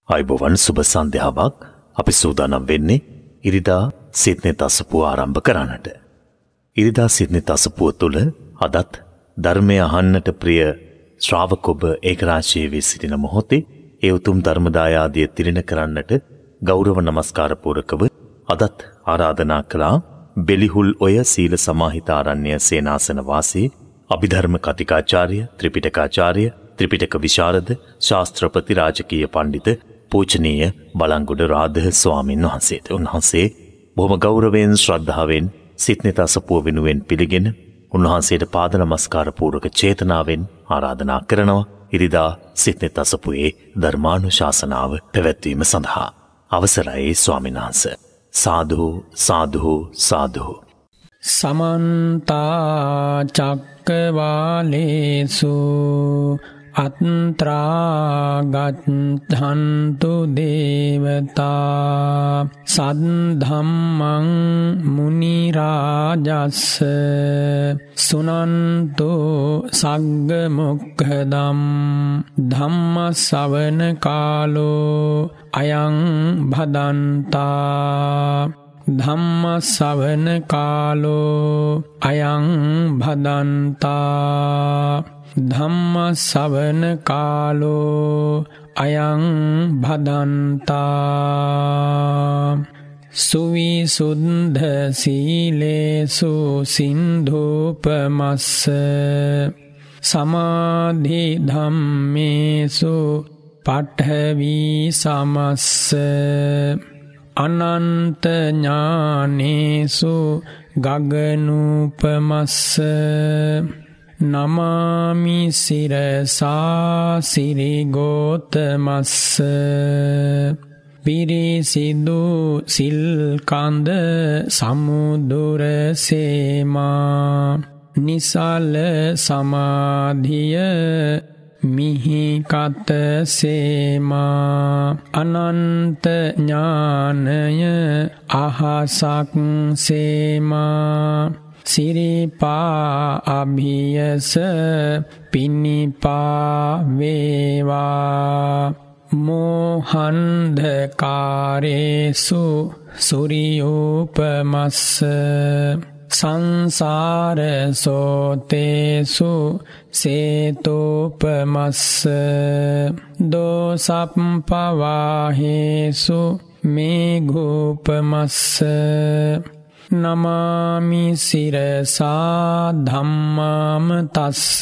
අයිබෝවන් සුබ සන්ධ්‍යාවක්. අපි සූදානම් වෙන්නේ ඉරිදා සිඩ්නි තසපුව ආරම්භ කරන්නට. ඉරිදා සිඩ්නි තසපුව තුළ අදත් ධර්මය අහන්නට ප්‍රිය ශ්‍රාවක ඔබ ඒකරාශී වී සිටින මොහොතේ ඒ උතුම් ධර්මදායාදිය තිළින කරන්නට ගෞරව නමස්කාර පූරකව අදත් ආරාධනා කළා බෙලිහුල් ඔය සීල සමාහිත ආරණ්‍ය සේනාසන වාසී අභිධර්ම කතිකාචාර්ය ත්‍රිපිටකාචාර්ය ත්‍රිපිටක විශාරද ශාස්ත්‍රපති රාජකීය පණ්ඩිත පූජනීය බලංගොඩ රාධ ස්වාමීන් වහන්සේට උන්වහන්සේ බොහොම ගෞරවයෙන් ශ්‍රද්ධාවෙන් සිඩ්නි තසපුව වෙනුවෙන් පිළිගෙන උන්වහන්සේට පාද නමස්කාර පූර්වක චේතනාවෙන් ආරාධනා කරනවා ඉරිදා සිඩ්නි තසපුවේ ධර්මානුශාසනාව පැවැත්වීම සඳහා. අවසරයි ස්වාමීන් වහන්සේ. සාදු සාදු සාදු. සමන්තා චක්කවාලේසු අත්‍රා ගච්ඡන්තු දේවතා සද්ධම්මං මුනි රාජස්ස සුනන්තු සග්ග මොක්ඛදම් ධම්ම ශ්‍රවණ කාලෝ අයං භදන්තා ධම්ම ශ්‍රවණ කාලෝ අයං භදන්තා ධම්ම ශ්‍රවණ කාලෝ අයං භදන්තා සුවිසුද්ධ සීලේසු සින්ධූපමස්ස සමාධි ධම්මේසු පඨවි සමස්ස අනන්ත ඥානේසු ගගනූපමස්ස නමාමි සිරසා සිරිගෝතමස්ස පිරිසිදු සිල්කන්ද සමුදුර සේමා නිසල සමාධිය මිහිකත සේමා අනන්ත ඥානය අහසක් සේමා සිරිපා අභියස පිනිපා වේවා මෝහන්ධකාරේසු සුරියූපමස්ස සංසාර සෝතේසු සේතෝපමස්ස දෝසප්පවාහේසු මේඝූපමස්ස නමාමි සිරසා ධම්මාම තස්ස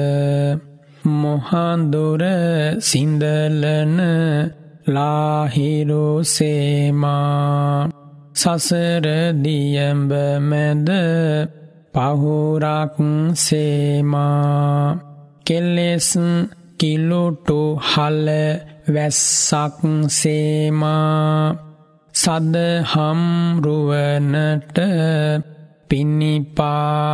මොහන්දුර සින්දලන ලාහිරු සේමා සසර දියඹ මැද පහුරක් සේමා කෙලෙස් කිලුටු හල වැස්සක් සේමා සදහම් රුවනට පිනිපා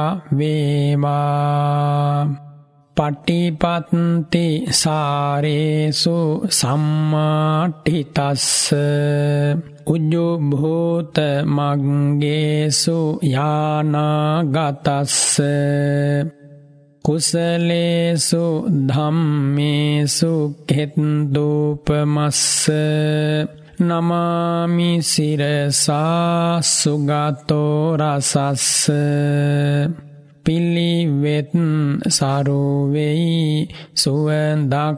වේවා පටිපත්ති සාරේසු සම්මාටිතස්ස උජ්ජුභූත මග්ගේසු යානාගතස්ස කුසලේසු ධම්මේසු කෙත්දූපමස්ස නමාමි සිරසා සුගතෝ රසස්ස පිළිවෙත් සරුවෙයි සුවඳක්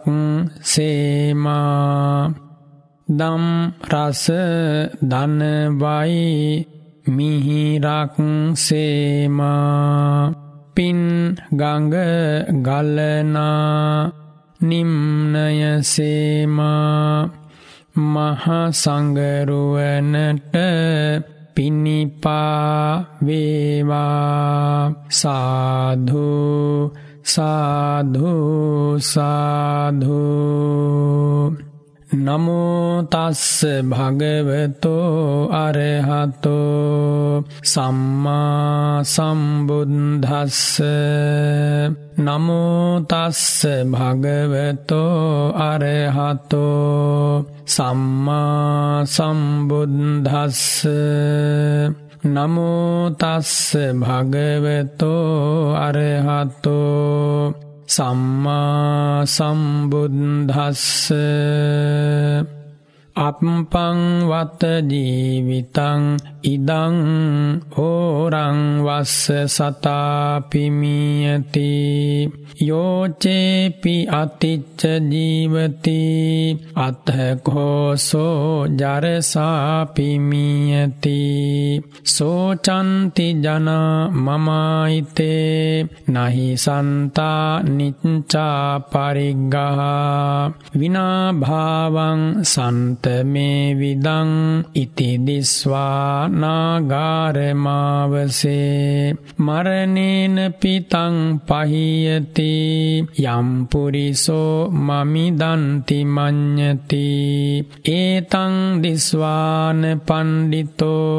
සේමා දම් රස දනවයි මිහිරක් සේමා පින් ගඟ ගලනා නිම්නය සේමා මහා සංගරුවනට පිනිපා වේවා සාධු සාධු සාධු. නමෝ තස්ස භගවතෝ අරහතෝ සම්මා සම්බුද්දස්ස නමෝ තස්ස භගවතෝ අරහතෝ සම්මා සම්බුද්දස්ස නමෝ තස්ස භගවතෝ අරහතෝ සම්මා සම්බුද්දස්ස අප්පං වත ජීවිතං ඉදං හෝරං වස්ස සතාපිමියති යෝචේපි අතිච්ච ජීවති අත්ථකෝසෝ ජරසාපිමියති සෝචන්ති ජනා මමයිතේ නහි සන්තා නිච්චා පරිග්ගහා විනා භාවං සන්ත මේ විදං ඉති දිස්වා නාගාරමාවසේ මරණේන පිතං පහියති යම් පුරිසෝ මමිදන්ති මඤ්ඤති ඒතං දිස්වාන පණ්ඩිතෝ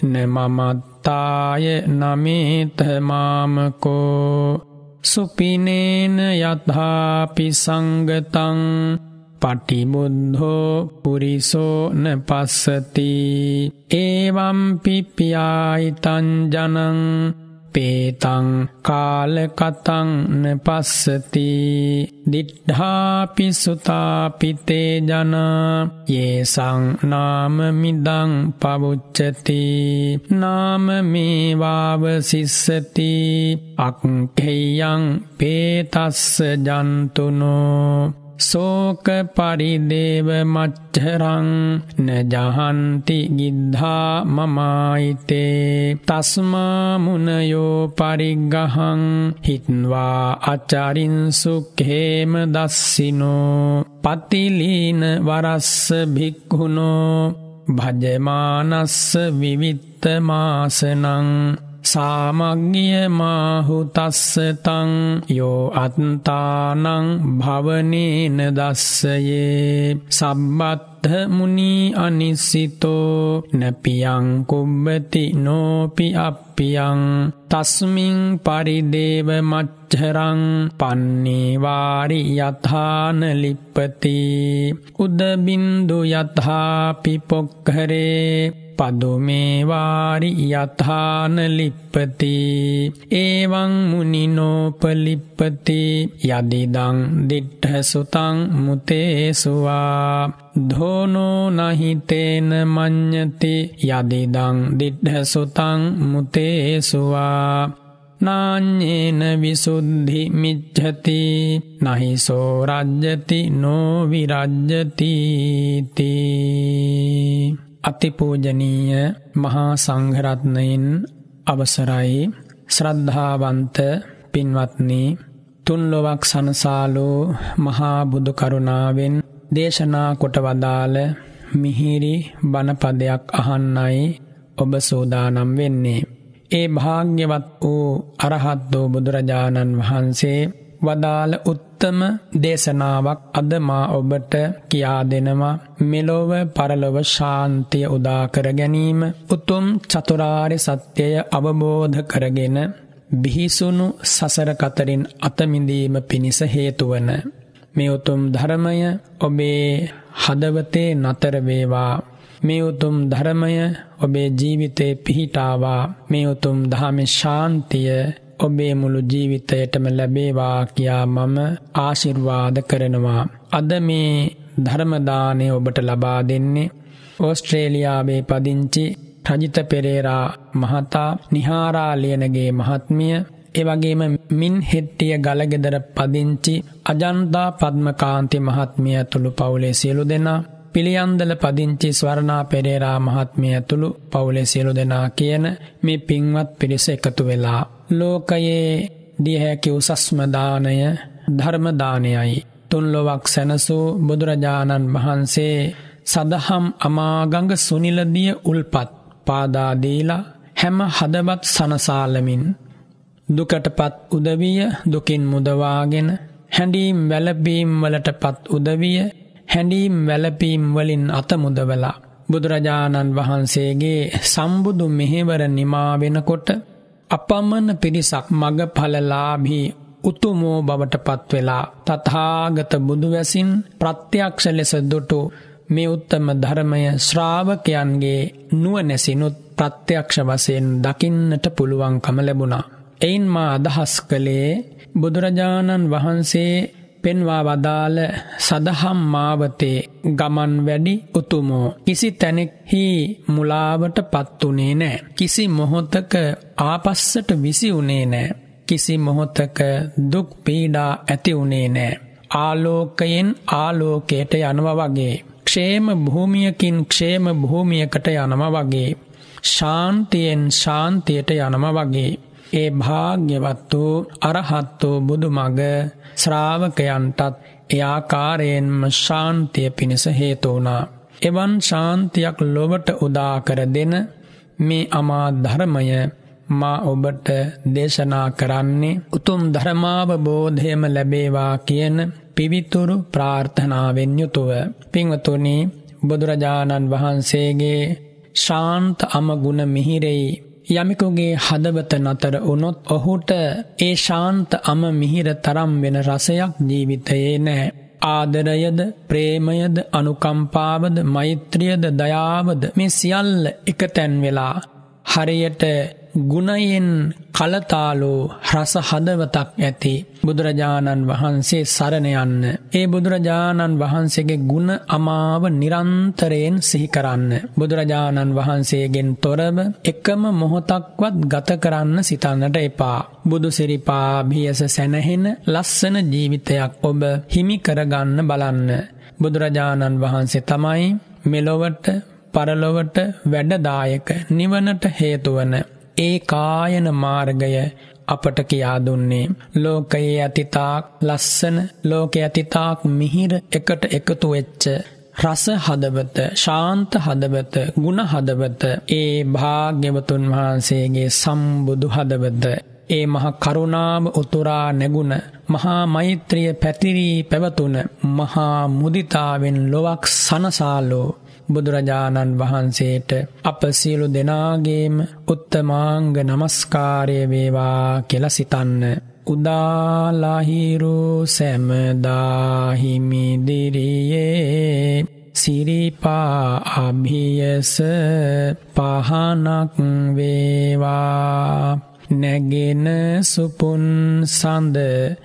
නමමත්තාය නමේත මාමකෝ සුපිනේන යථාපි සංගතං පටිබුද්ධෝ පුරිසෝ න පස්සති එවං පිප්පියායිතං ජනං පේතං කාලකතං න පස්සති දිඨාපි සුතාපිතේ ජනා යේසං නාම මිදං පවුච්චති නාම මේවාව සිස්සති අක්ඛේයං පේතස්ස ජන්තුනෝ සෝක පරිදේව මච්චරං නජහන්ති ගිද්ධා මමායිතේ තස්මා මුනයෝ පරිග්ගහං හිත්වා අචරින් සුඛේම දස්සිනෝ පතිලීන වරස්ස භික්ඛුනෝ භජමානස්ස විවිත්ත මාසනං සාමග්ගිය මාහුතස්ස තං යෝ අත්තානං භවනේන දස්සයේ සම්බත්ත මුනි අනිසිතෝ නපියං කුම්බති නෝපි අප්පියං තස්මින් පරිදේව මච්චරං පන්නේ වාරි යථාන ලිප්පති උදබින්දු යථාපි පොක්ඛරේ පදුමේ වාරි යථාන ලිප්පති එවං මුනිනෝපලිප්පති යදිදං දිට්ඨ සුතං මුතේසුවා ධෝනෝ නහිතේන මඤ්ඤති යදිදං දිට්ඨ සුතං මුතේසුවා නාඤ්ඤේන විසුද්ධි මිච්ඡති නහිසෝ රජ්ජති නෝ විරජ්ජති තී අතිපූජනීය මහා සංඝරත්නයන් අවසරයි ශ්‍රද්ධාවන්ත පින්වත්නි තුන් ලොවක් සනසාලෝ මහා බුදු කරුණාවෙන් දේශනා කොට වදාළ මිහිරි බණපදයක් අහන්නයි ඔබ සූදානම් වෙන්නේ. ඒ භාග්‍යවත් වූ අරහත් වූ බුදුරජාණන් වහන්සේ වදාළ උත්තම දේශනාවක් අද මා ඔබට කියා දෙනවා. මෙලොව පරලොව ශාන්තිය උදා කර ගැනීම උතුම් චතුරාර්ය සත්‍යය අවබෝධ කරගෙන බිහිසුණු සසර කතරින් අතමිදීම පිණිස හේතු වන මේ උතුම් ධර්මය ඔබේ හදවතේ නතර වේවා. මේ උතුම් ධර්මය ඔබේ ජීවිතේ පිහිටාවා. මේ උතුම් ධම්මේ ශාන්තිය ඔබේ මුළු ජීවිතයටම ලැබේවා කියා මම ආශිර්වාද කරනවා. අද මේ ධර්ම දාණය ඔබට ලබා දෙන්නේ ඕස්ට්‍රේලියාවේ පදිංචි රජිත පෙරේරා මහතා, නිහාරා ලියනගේ මහත්මිය, ඒ වගේම මින් හෙට්ටිය ගලගෙදර පදිංචි අජන්තා පද්මකාන්ති මහත්මිය ඇතුළු පවුලේ සියලු දෙනා, පිළියන්දල පදිංචි ස්වර්ණා පෙරේරා මහත්මිය ඇතුළු පවුලේ සියලු දෙනා කියන මේ පින්වත් පිරිස එකතු වෙලා ලෝකයේ දිය හැකි උසස්ම දානය ධර්ම දානයයි. තුන් ලොවක් සැනසූ බුදුරජාණන් වහන්සේ සදහම් අමාගඟ සුනිලදිය උල්පත් පාදා දීලා හැම හදවත් සනසාලමින් දුකටපත් උදවිය දුකින් මුදවාගෙන, හැඬීම් වැළපීම් වලටපත් උදවිය හැඬීම් වැළපීම් වලින් අත මුදවලා බුදුරජාණන් වහන්සේගේ සම්බුදු මෙහෙවර නිමා වෙනකොට අපමණ පිරිසක් මගඵලලාභී උතුමෝ බවට පත් වෙලා තථාගත බුදුවැසින් ප්‍රත්‍යක්ෂ ලෙස දුටු මේ උත්තම ධර්මය ශ්‍රාවකයන්ගේ නුවණැසිනුත් ප්‍රත්‍යක්ෂ වශයෙන් දකින්නට පුළුවන්කම ලැබුණා. එයින් මා අදහස් කළේ බුදුරජාණන් වහන්සේ පෙන්වා වදාළ සදහම් මාවතේ ගමන් වැඩි උතුමෝ කිසි තැනෙහි මුලාවට පත්තුනේ නෑ. කිසි මොහොතක ආපස්සට විසි උනේ නෑ. කිසි මොහොතක දුක් පීඩා ඇති උනේ නෑ. ආලෝකයෙන් ආලෝකයට යනවා වගේ, ක්ෂේම භූමියකින් ක්ෂේම භූමියකට යනවා වගේ, ශාන්තියෙන් ශාන්තියට යනවා වගේ ඒ භාග්‍යවත් වූ අරහත් වූ බුදුමග ශ්‍රාවකයන්ටත් ඒ ආකාරයෙන්ම ශාන්තිය පිණිස හේතු වුණා. එවන් ශාන්තියක් ලොවට උදා කර දෙන මේ අමා ධර්මය මා ඔබට දේශනා කරන්නේ උතුම් ධර්මාවබෝධයම ලැබේවා කියන පිවිතුරු ප්‍රාර්ථනාවෙන් යුතුව. පින්වතුනි, බුදුරජාණන් වහන්සේගේ ශාන්ත අමගුණ මිහිරෙයි යමෙකුගේ හදවත නතර වුණොත් ඔහුට ඒ ශාන්ත අම මිහිර තරම් වෙන රසයක් ජීවිතයේ නැහැ. ආදරයද, ප්‍රේමයද, අනුකම්පාවද, මෛත්‍රියද, දයාවද මේ සියල්ල එකතැන් වෙලා හරියට ගුණයෙන් කලතාලෝ රස හදවතක් ඇති බුදුරජාණන් වහන්සේ සරණ යන්න. ඒ බුදුරජාණන් වහන්සේගේ ගුණ අමාව නිරන්තරයෙන් සිහි කරන්න. බුදුරජාණන් වහන්සේගෙන් තොරව එකම මොහොතක්වත් ගත කරන්න සිතන්නට එපා. බුදු සිරිපා භියස සැනහෙන ලස්සන ජීවිතයක් ඔබ හිමි කරගන්න බලන්න. බුදුරජාණන් වහන්සේ තමයි මෙලොවට පරලොවට වැඩදායක නිවනට හේතුවන ඒ කායන මාර්ගය අපට කියා දුන්නේ. ලෝකයේ අතිතාක් ලස්සන, ලෝකයේ අතිතාක් මිහිර එකට එකතු වෙච්ච රස හදවත, ශාන්ත හදවත, ගුණ හදවත, ඒ භාග්‍යවතුන් වහන්සේගේ සම්බුදු හදවත, ඒ මහා කරුණාව උතුරා නැගුණ, මහා මෛත්‍රිය පැතිරී පැවතුන, මහා මුදිතාවෙන් ලොවක් සනසාලෝ බුදුරජාණන් වහන්සේට අප සියලු දෙනාගේම උත්තමාංග නමස්කාරය වේවා කියලා සිතන්න. උදාලහිරු සැමදාහිමිදිරියේ සිරිපා අභියස පහනක් වේවා. නැගෙන සුපුන් සඳ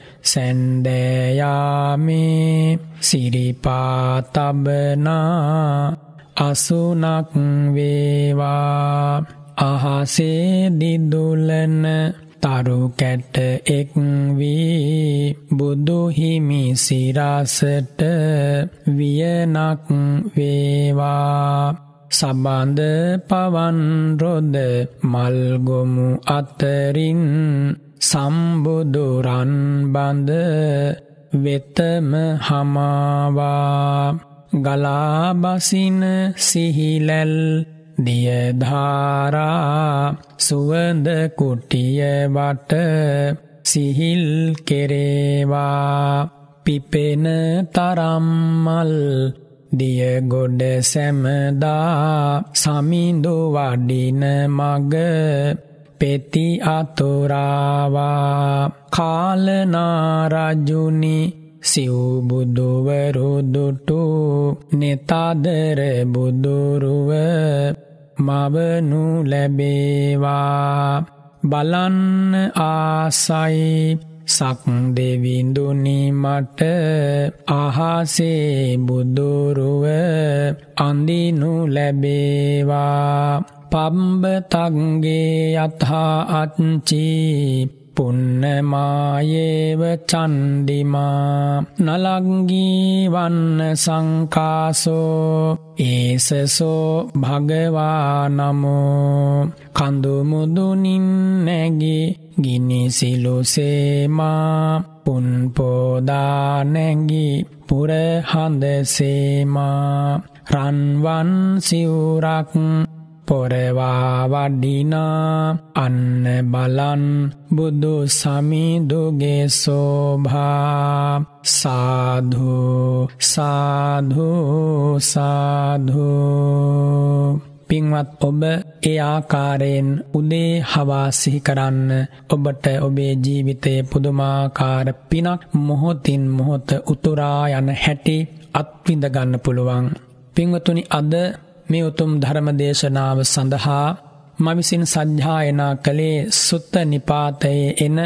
සැන්දෑයාමේ සිරිපා තබනා අසුනක් වේවා. අහසේ දිදුලන තරු කැට එක් වී බුදු හිමි සිරසට වියනක් වේවා. සබඳ පවන් රොද මල්ගොමු අතරින් සම්බුදුරන් බඳ වෙතම හමාවා. ගලා බසින සිහිලැල් දියධාරා සුවඳ කුටිය වට සිහිල් කෙරේවා. පිපෙන තරම්මල් දිය ගොඩ සැමදා සමිඳු වඩින මග පෙති අතුරාවා. කාලනාරජුනි සිව් බුදුවරු දුටු නෙතදර බුදුරුව මවනු ලැබේවා. බලන්න ආසයි සක් දෙවිඳුනි මට අහසේ බුදුරුව අඳිනු ලැබේවා. පබ්බතග්ගේ යථා අච්චි පුන්නමායේව චන්දිමා නලංගී වන්න සංකාසෝ ඒසසෝ භගවා නමෝ. කඳු මුදුනින් නැගි ගිනිසිලුසේමා පුන්පෝදා නැගි පුරහඳසේමා. රන්වන් සිවුරක් පොරවා වඩිනා අන්න බලන් බුදු සමිඳුගේ සෝභා. සාධු සාධු සාධු. පින්වත් ඔබ ඒ ආකාරයෙන් උදේ හවා සිහි කරන්න. ඔබට ඔබේ ජීවිතයේ පුදුමාකාර පිනක් මොහොතින් මොහොත උතුරා යන හැටි අත්විඳ ගන්න පුළුවන්. පින්වතුනි, අද මේ උතුම් ධර්ම දේශනාව සඳහා මම විසින් සජ්ජායනා කළේ සුත්ත නිපාතයේ එන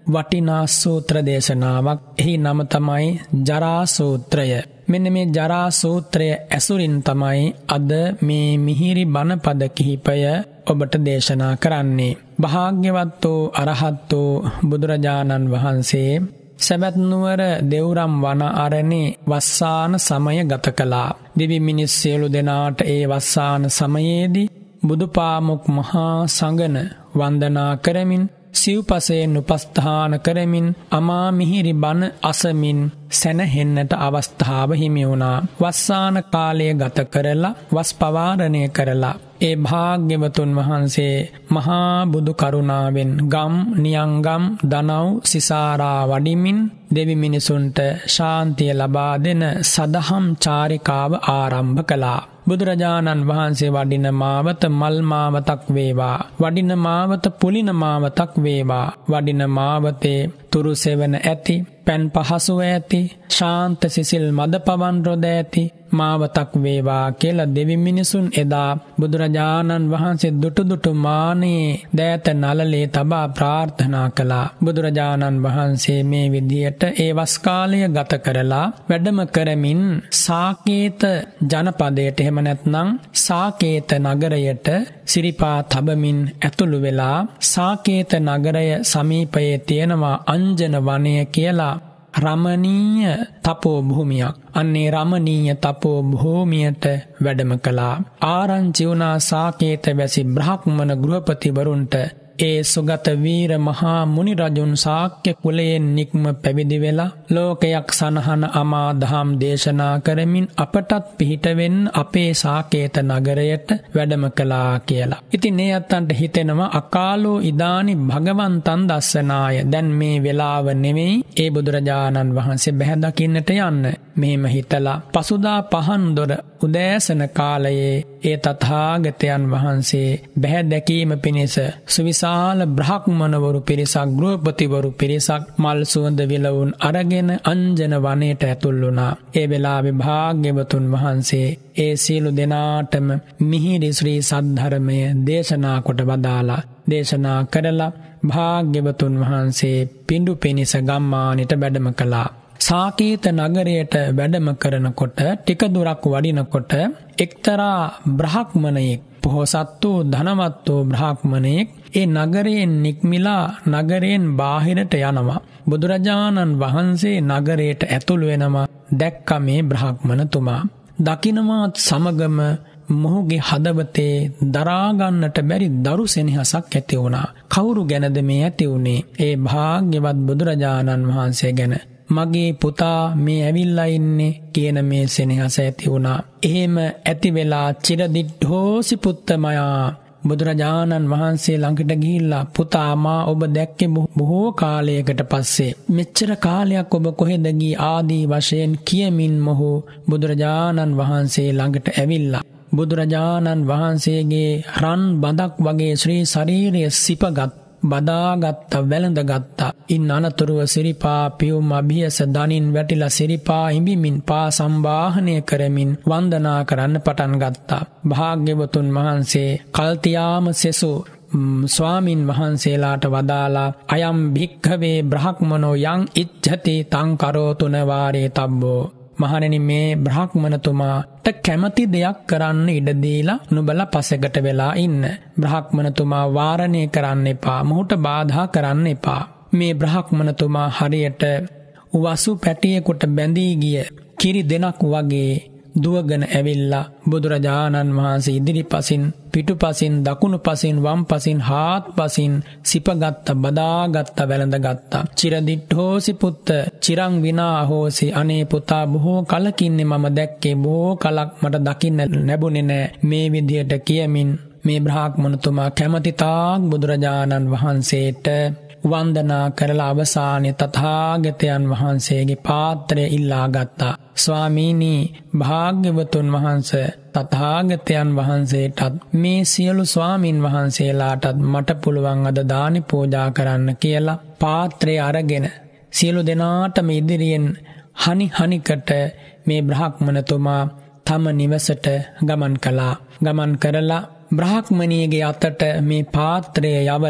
වටිනා සූත්‍ර දේශනාවක්. එහි නම තමයි ජරා සූත්‍රය. මෙන්න මේ ජරා සූත්‍රය ඇසුරින් තමයි අද මේ මිහිරි බණ පද කිහිපය ඔබට දේශනා කරන්නේ. භාග්‍යවත් වූ අරහත් වූ බුදුරජාණන් වහන්සේ සැබැත් නුවර දෙව්රම් වන අරණේ වස්සාන සමය ගත කළා. දිවි මිනිස් සියලු දෙනාට ඒ වස්සාන සමයේදී බුදුපාමුක් මහා සංඝන වන්දනා කරමින් සිව්පසයෙන් උපස්ථාන කරමින් අමා මිහිරි බණ අසමින් සැනහෙන්නට අවස්ථාව හිමි වුණා. වස්සාන කාලය ගත කරලා වස් පවාරණය කරලා ඒ භාග්‍යවතුන් වහන්සේ මහා බුදු කරුණාවෙන් ගම් නියංගම් දනව් සිසාරා වඩිමින් දෙවි මිනිසුන්ට ශාන්තිය ලබා දෙන සදහම් චාරිකාව ආරම්භ කළා. බුදුරජාණන් වහන්සේ වඩින මාවත මල් මාවතක් වේවා, වඩින මාවත පුලින මාවතක් වේවා, වඩින මාවතේ තුරු සෙවන ඇති, පැන් පහසුව ඇති, ශාන්ත සිසිල් මද පවන් රොද ඇති මාවතක් වේවා කියලා දෙවි මිනිසුන් එදා බුදුරජාණන් වහන්සේ දුටු මානේ දෑත නලලේ තබා ප්‍රාර්ථනා කළා. බුදුරජාණන් වහන්සේ මේ විදියට ඒ වස් කාලය ගත කරලා වැඩම කරමින් සාකේත ජනපදයට එහෙම නැත්නම් සාකේත නගරයට සිරිපා තබමින් ඇතුළු වෙලා සාකේත නගරය සමීපයේ තියෙනවා අංජන වනය කියලා රමණීය තපෝ භූමියක්. අන්නේ රමණීය තපෝ භූමියට වැඩම කළා. ආරංචි වුණා සාකේත වැසි බ්‍රාහ්මණ ගෘහපතිවරුන්ට ඒ සුගත වීර මහා මුනි රජුන් ශාක්‍ය කුලයෙන් නික්ම පැවිදි වෙලා ලෝකයක් සනහන අමා දහම් දේශනා කරමින් අපටත් පිහිට වෙන්න අපේ සාකේත නගරයට වැඩම කළා කියලා. ඉතින් මේ අත්තන්ට හිතෙනවා අකාලෝ ඉදානි භගවන්තං දස්සනාය. දැන් මේ වෙලාව නෙමෙයි ඒ බුදුරජාණන් වහන්සේ බැහැ දකින්නට යන්න. මෙහෙම හිතලා පසුදා පහන් දොර උදෑසන කාලයේ ඒ තථාගතයන් වහන්සේ බැහැ දැකීම පිණිස සුවිශාල බ්‍රාහ්මණවරු පිරිසක් ගෘහපතිවරු පිරිසක් මල් සුවඳ විලවුන් අරගෙන අංජන වනයේට ඇතුල් වුණා. ඒ වෙලාවේ භාග්‍යවතුන් වහන්සේ ඒ සියලු දෙනාටම මිහිරි ශ්‍රී සද්ධර්මය දේශනා කොට වදාලා දේශනා කරලා භාග්‍යවතුන් වහන්සේ පිඬු පිනිස ගම්මානෙට වැඩම කළා. සාකේත නගරයට වැඩම කරනකොට ටික දුරක් වඩිනකොට එක්තරා බ්‍රාහ්මණයෙක් පොහොසත් වූ ධනවත් වූ බ්‍රාහ්මණයෙක් ඒ නගරයෙන් නික්මිලා නගරයෙන් බාහිරට යනවා. බුදුරජාණන් වහන්සේ නගරයට ඇතුළු වෙනවා දැක්ක මේ බ්‍රාහ්මණතුමා. දකින්නවත් සමගම මොහුගේ හදවතේ දරා ගන්නට බැරි දරු සෙනෙහසක් ඇති වුණා. කවුරු ගැනද මේ ඇති වුනේ? ඒ භාග්‍යවත් බුදුරජාණන් වහන්සේ ගැන. මගේ පුතා මේ ඇවිල්ලා ඉන්නේ කියන මේ සෙනෙහස ඇති වුණා. එහෙම ඇති වෙලා චිරදිට්ඨෝසි පුත්තමයා බුදුරජාණන් වහන්සේ ළඟට ගිහිල්ලා පුතා මා ඔබ දැක්කේ බොහෝ කාලයකට පස්සේ. මෙච්චර කාලයක් ඔබ කොහෙද ගියේ ආදී වශයෙන් කියමින් මොහු බුදුරජාණන් වහන්සේ ළඟට ඇවිල්ලා බුදුරජාණන් වහන්සේගේ රන් බඳක් වගේ ශ්‍රී ශරීරය සිපගත් බදාගත්ත වැළඳගත්ත. ඉන් අනතුරුව සිරිපා පියුම් අභියස දනින් වැටිලා සිරිපා හිඹිමින් පා සම්බාහනය කරමින් වන්දනා කරන්න පටන් ගත්තා. භාග්‍යවතුන් වහන්සේ කල්තියාම සෙසු ස්වාමින් වහන්සේලාට වදාලා අයම් භික්ඛවේ බ්‍රාහ්මනෝ යං ඉච්ඡති තං කරෝතුන වාරේ තබ්බෝ. මහණෙනි මේ බ්‍රාහ්මණතුමාට කැමති දෙයක් කරන්න ඉඩ දීලා නුඹලා පසෙකට වෙලා ඉන්න. බ්‍රාහ්මණතුමා වාරණය කරන්න එපා. මොහුට බාධා කරන්න එපා. මේ බ්‍රාහ්මණතුමා හරියට වසු පැටියෙකුට බැඳී ගිය කිරි දෙනක් වගේ දුවගෙන ඇවිල්ලා බුදුරජාණන් වහන්සේ ඉදිරිපසින් පිටුපසින් දකුණුපසින් වම්පසින් හාත්පසින් සිපගත්ත බදාගත්ත වැළඳගත්ත. චිරදිට්ඨෝසි පුත්ත චිරං විනා හෝසි. අනේ පුතා බොහෝ කලකින්නේ මම දැක්කේ බොහෝ කලක් මට දකින්න ලැබුණේ නෑ. මේ විදියට කියමින් මේ බ්‍රාහ්මණතුමා කැමති තාක් බුදුරජාණන් වහන්සේට වන්දනා කරලා අවසානයේ තථාගතයන් වහන්සේගේ පාත්‍රය ඉල්ලා ගත්තා. ස්වාමීනි භාග්‍යවතුන් වහන්සේ තථාගතයන් වහන්සේටත් මේ සියලු ස්වාමින් වහන්සේලාටත් මට පුළුවන් අද දානි පූජා කරන්න කියලා පාත්‍රය අරගෙන සියලු දෙනාටම ඉදිරියෙන් හනි හනිකට මේ බ්‍රාහ්මණතුමා තම නිවසට ගමන් කළා. ගමන් කරලා බ්‍රාහ්මණියගේ අතට මේ පාත්‍රය යවලා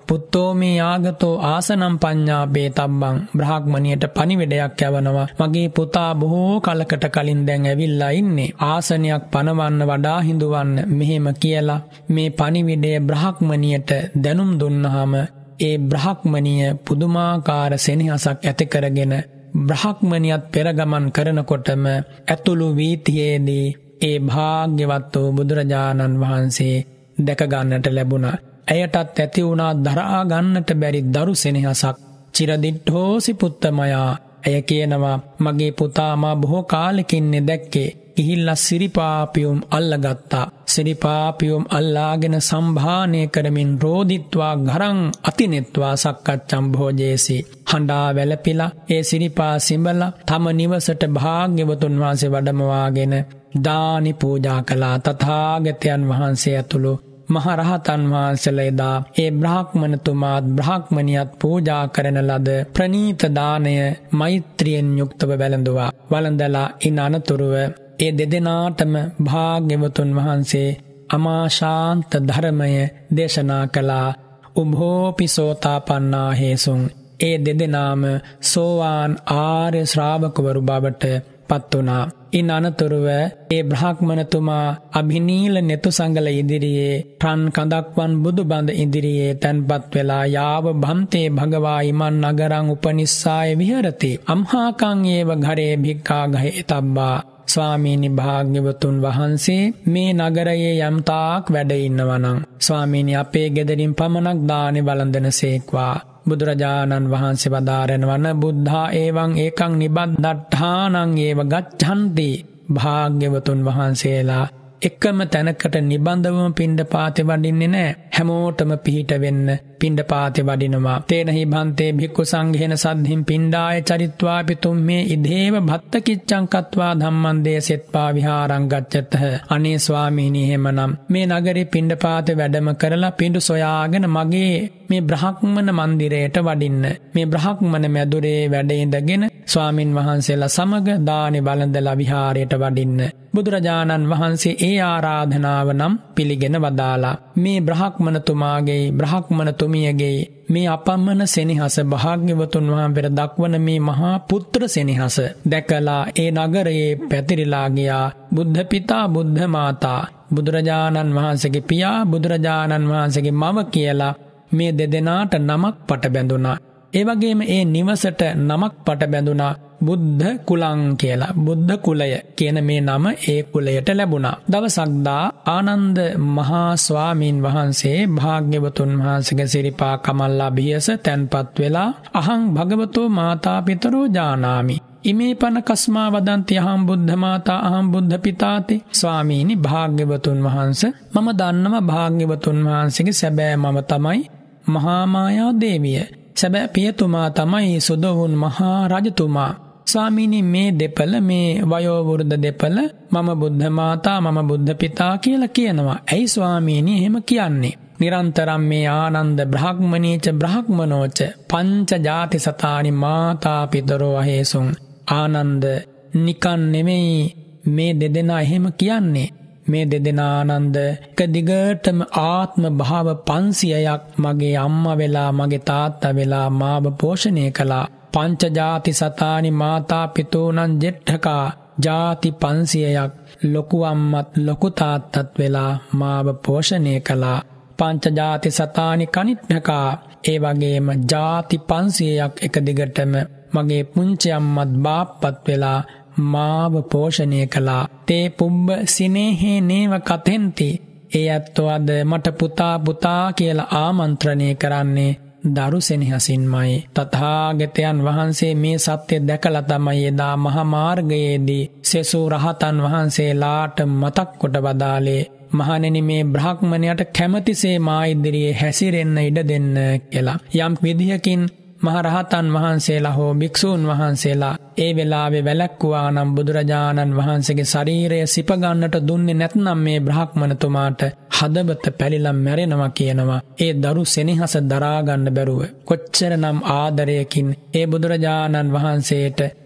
පුත්තෝ මේ ආගතෝ ආසනම් පඤ්ඤාපේ තබ්බං බ්‍රාහ්මණියට පණිවිඩයක් යවනවා. මගේ පුතා බොහෝ කලකට කලින් දැන් ඇවිල්ලා ඉන්නේ. ආසනයක් පනවන්න වඩා හිඳුවන්න මෙහෙම කියලා මේ පණිවිඩය බ්‍රාහ්මණියට දැනුම් දුන්නාම ඒ බ්‍රාහ්මණිය පුදුමාකාර සෙනෙහසක් ඇති කරගෙන බ්‍රාහ්මණියත් පෙරගමන් කරනකොටම ඇතුළු වීථියේදී ඒ භාග්‍යවත් වූ බුදුරජාණන් වහන්සේ දැක ගන්නට ලැබුණා. ඇයටත් ඇති වුණා දරා ගන්නට බැරි දරු සෙනෙහසක්. චිරදිට්ඨෝසි පුත්තමයා. ඇය කියනවා මගේ පුතා මා බොහෝ කාලෙකින් දැක්කේ. ගිහිල්ලා සිරිපාපියුම් අල්ලගත්තා. සිරිපාපියුම් අල්ලාගෙන සම්භානය කරමින් රෝදිත්වා ගරං අතිනෙත්වා සක්කච්ඡම් භෝජේසි. හඬා වැළපිලා ඒ සිරිපා සිඹලා තම නිවසට භාග්‍යවතුන් වහන්සේ වැඩමවාගෙන දානි පූජා කළා. තථාගතයන් වහන්සේ ඇතුළු මහරහතන් වහන්සේලා එදා ඒ බ්‍රාහ්මණතුමාත් බ්‍රාහ්මණියත් පූජා කරන ලද ප්‍රණීත දාණය මෛත්‍රියෙන් යුක්තව වැළඳුවා. වළඳලා ඉන් අනතුරුව ඒ දෙදෙනාටම භාග්‍යවතුන් වහන්සේ අමාශාන්ත ධර්මය දේශනා කළා. උභෝපි සෝතාපන්නා හේසුං. ඒ දෙදෙනාම සෝවාන් ආර්ය ශ්‍රාවකවරු බවට පත් වුණා. ඉන් අනතුරුව ඒ බ්‍රාහ්මණතුමා අභිනීල නෙතු සංගල ඉදිරියේ රන් කඳක්වන් බුදුබඳ ඉදිරියේ තැන්පත් වෙලා යාව භන්තේ භගවා ඉමන් නගරං උපනිස්සාය විහෙරති අම්හාකං ඒව ඝරේ භික්ඛා ගහේ තබ්බා. ස්වාමීනි භාග්‍යවතුන් වහන්සේ මේ නගරයේ යම් තාක් වැඩ ඉන්නවනම් ස්වාමීනි අපේ ගෙදරින් පමණක් දානෙ වළඳන සේක්වා. බුදුරජාණන් වහන්සේ වදාරනවන බුද්ධා ඒවං ඒකං නිබද්දට්ඨානං ඒව ගච්ඡන්ති. භාග්‍යවතුන් වහන්සේලා එකම තැනකට නිබඳවම පිණ්ඩපාතේ වඩින්නේ නැහැ. හැමෝටම පිහිට වෙන්න පිණ්ඩපාතේ වඩිනවා. තේනහි භන්තේ භික්ඛු සංඝේන සද්ධින් පිණ්ඩාය චරිත්වාපි තුම්මේ ඉදේව භත්ත කිච්ඡං කତ୍වා ධම්මං දේසෙත්වා විහාරං ගච්ඡත. අනේ ස්වාමීනි එහෙමනම් මේ නගරේ පිණ්ඩපාතේ වැඩම කරලා පිඬු සොයාගෙන මගේ මේ බ්‍රහ්මණ මන්දිරයට වඩින්න. මේ බ්‍රහ්මණ මැදුරේ වැඩ ඉඳගෙන ස්වාමින් වහන්සේලා සමග දානි වළඳලා විහාරයට වඩින්න. බුදුරජාණන් වහන්සේ ඒ ආරාධනාව නම් පිළිගෙන වදාලා. මේ බ්‍රාහ්මණතුමාගේ බ්‍රාහ්මණතුමියගේ මේ අපමණ සෙනෙහස භාග්‍යවතුන් වහන්සේ දක්වන මේ මහා පුත්‍ර සෙනෙහස දැකලා ඒ නගරයේ පැතිරිලා ගියා. බුද්ධ පිතා බුද්ධ මාතා බුදුරජාණන් වහන්සේගේ පියා බුදුරජාණන් වහන්සේගේ මව කියලා මේ දෙදෙනාට නමක් පට බැඳුණා. ඒ වගේම ඒ නිවසට නමක් පට බැඳුණා බුද්ධ කුලං කියලා. බුද්ධ කුලය කියන මේ නම ඒ කුලයට ලැබුණා. දවසක් දා ආනන්ද මහා ස්වාමීන් වහන්සේ භාග්‍යවතුන් වහන්සේගේ සිරිපා කමල්ලා බියස තැන්පත් වෙලා අහං භගවතෝ මාතා පිතරෝ ජානාමි ඉමේ පන කස්මා වදන්ති අහං බුද්ධ මාතා අහං බුද්ධ පිතාති. ස්වාමීනි භාග්‍යවතුන් වහන්සේ මම දන්නවා භාග්‍යවතුන් වහන්සේගේ සැබෑ මම තමයි මහා මායා දේවිය. සැබෑ පියතුමා තමයි සුදොවුන් මහා රජතුමා. ස්වාමීනි මේ දෙපළ මේ වයෝවෘද්ධ දෙපළ මම බුද්ධ මාතා මම බුද්ධ පිතා කියලා කියනවා. ඇයි ස්වාමීනි එහෙම කියන්නේ? නිරන්තරම් මේ ආනන්ද බ්‍රාහ්මණීච බ්‍රාහ්මනෝච පංච ජාති සතානි මාතා පිතරෝ අහේසුං. ආනන්ද නිකන් නෙමෙයි මේ දෙදෙනා එහෙම කියන්නේ. මේ දෙදෙනා ආනන්ද එක දිගටම ආත්ම භාව 500ක් මගේ අම්මා වෙලා මගේ තාත්තා වෙලා මාව පෝෂණය කළා. පංච ජාති සතානි මාතා පිතෝනං ජෙට්ඨකා. ජාති 500ක් ලොකු අම්මත් ලොකු තාත්තත් වෙලා මාව පෝෂණය කළා. පංච ජාති සතානි කනිට්ඨකා. ඒ වගේම ජාති 500ක් එක දිගටම මගේ පුංචි අම්මත් බාප්පත් වෙලා මාව පෝෂණය කළා. තේ පුබ්බ සිනේහේ නේව කතෙන්ති. ඒ ඇත්තෝ අද මට පුතා පුතා කියලා ආමන්ත්‍රණය කරන්නේ දරු සෙනෙහසින්මයි. තථාගතයන් වහන්සේ මේ සත්‍ය දැකලා තමයි එදා මහා මාර්ගයේදී සෙසු රහතන් වහන්සේලාට මතක් කොට වදාලේ මහණෙනි මේ බ්‍රාහ්මණයට කැමැතිසේ මා ඉදිරියේ හැසිරෙන්න ඉඩ දෙන්න කියලා. යම් විදිහකින් මහරහතන් වහන්සේලා හෝ භික්ෂූන් වහන්සේලා ඒ වෙලාවේ වැළැක්වුවා නම් බුදුරජාණන් වහන්සේගේ ශරීරය සිප ගන්නට දුන්නේ නැත්නම් මේ බ්‍රාහ්මණතුමාට හදවත පැලිලා මැරෙනවා කියනවා. ඒ දරු සෙනෙහස දරා ගන්න බැරුව කොච්චරනම් ආදරයකින් ඒ බුදුරජාණන් වහන්සේට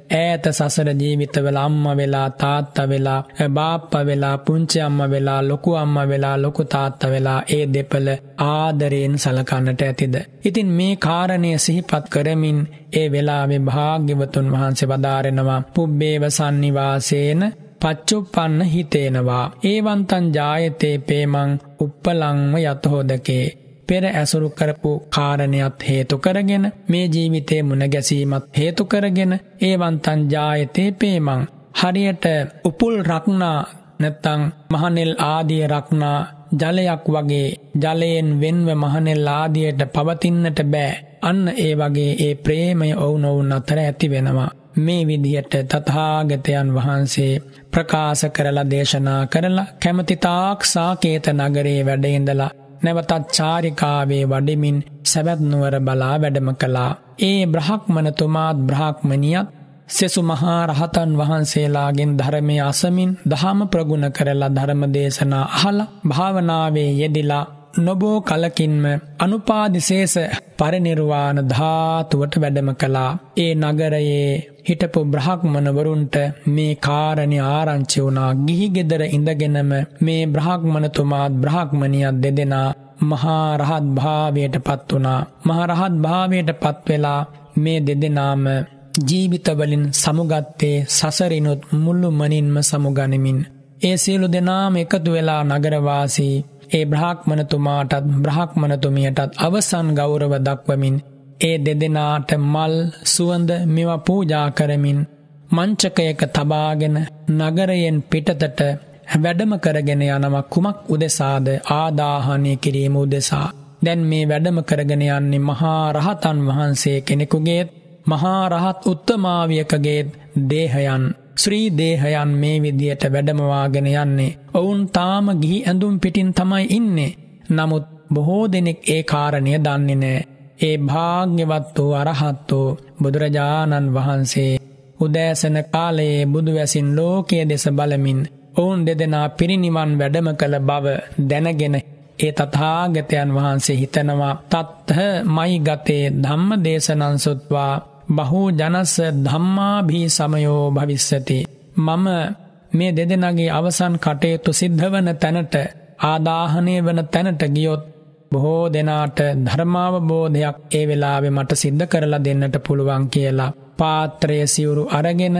ඈත සසර ජීවිතවල අම්මා වෙලා තාත්තා වෙලා බාප්පා වෙලා පුංචි අම්මා වෙලා ලොකු අම්මා වෙලා ලොකු තාත්තා වෙලා ඒ දෙපළ ආදරයෙන් සලකන්නට ඇතිද? ඉතින් මේ කාරණය සිහිපත් කරමින් ඒ වෙලාවේ භාග්‍යවතුන් වහන්සේ වදාරනවා පුබ්බේව සන්නිවාසේන පච්චුප්පන්න හිතේනවා ඒවන්තං ජායතේ පේමං උප්පලංව යතහෝදකේ. පෙර ඇසුරු කරපු කාරණයක් හේතු කරගෙන මේ ජීවිතේ මුණ ගැසීමත් හේතු කරගෙන ඒවන්තං ජායතේ පේමං හරියට උපුල් රක්නා නැත්තං මහනෙල් ආදිය රක්නා ජලයක් වගේ ජලයෙන් වෙන්ව මහනෙල් ආදියට පවතින්නට බෑ. අන්න ඒ වගේ ඒ ප්‍රේමය ඔවුනොවුන් අතර ඇති වෙනවා. මේ විදිහට තථාගතයන් වහන්සේ ප්‍රකාශ කරලා දේශනා කරලා කැමති තාක් සාකේත නගරේ වැඩ ඉඳලා නැවතත් චාරිකාවේ වඩිමින් සවැත් නුවර බලා වැඩම කළා. ඒ බ්‍රහ්මණතුමාත් බ්‍රාහ්මණියත් සෙසු මහා රහතන් වහන්සේලාගෙන් ධර්මය අසමින් දහම ප්‍රගුණ කරලා ධර්ම දේශනා අහලා භාවනාවේ යෙදිලා නොබෝ කලකින්ම අනුපාදිශේෂ පරිනිර්වාණ ධාතුවට වැඩම කළා. ඒ නගරයේ හිටපු බ්‍රහ්මණවරුන්ට මේ කාරණේ ආරංචි වුණා. ගිහි ගෙදර ඉඳගෙනම මේ බ්‍රහ්මණතුමාත් බ්‍රාහ්මණියත් දෙදෙනා මහා රහත් භාවයට පත් වුණා. මහා රහත් භාවයට පත් වෙලා මේ දෙදෙනාම ජීවිතවලින් සමුගත්තේ සසරිනුත් මුළු මනින්ම සමුගනිමින්. ඒ සියලු දෙනාම එකතු වෙලා නගරවාසී ඒ බ්‍රාහ්මණතුමාටත් බ්‍රාහ්මණතුමියටත් අවසන් ගෞරව දක්වමින් ඒ දෙදෙනාට මල් සුවඳ මේවා පූජා කරමින් මංචකයක තබාගෙන නගරයෙන් පිටතට වැඩම කරගෙන යනවා. කුමක් උදෙසාද? ආදාහනය කිරීම උදෙසා. දැන් මේ වැඩම කරගෙන යන්නේ මහා රහතන් වහන්සේ කෙනෙකුගේ මහා රහත් උත්තමාවියකගේ දේහයන් ශ්‍රී දේහයන් මේ විදියට වැඩමවාගෙන යන්නේ. ඔවුන් තාම ගිහි ඇඳුම් පිටින් තමයි ඉන්නේ. නමුත් බොහෝ දෙනෙක් ඒ කාරණය දන්නේ නැහැ. ඒ භාග්‍යවත් වූ අරහත් වූ බුදුරජාණන් වහන්සේ උදෑසන කාලයේ බුදුවැසින් ලෝකයේ දෙස බලමින් ඔවුන් දෙදෙනා පිරිනිවන් වැඩම කළ බව දැනගෙන ඒ තථාගතයන් වහන්සේ හිතනවා තත්ථ මයි ගතේ ධම්ම දේශනං සුත්වා බහූ ජනස ධම්මාභී සමයෝ භවිස්සති. මම මේ දෙදෙනාගේ අවසන් කටයුතු සිද්ධ වන තැනට ආදාහනය වන තැනට ගියොත් බොහෝ දෙනාට ධර්මාවබෝධයක් ඒ වෙලාවේ මට සිද්ධ කරලා දෙන්නට පුළුවන් කියලා පාත්‍රය සිවුරු අරගෙන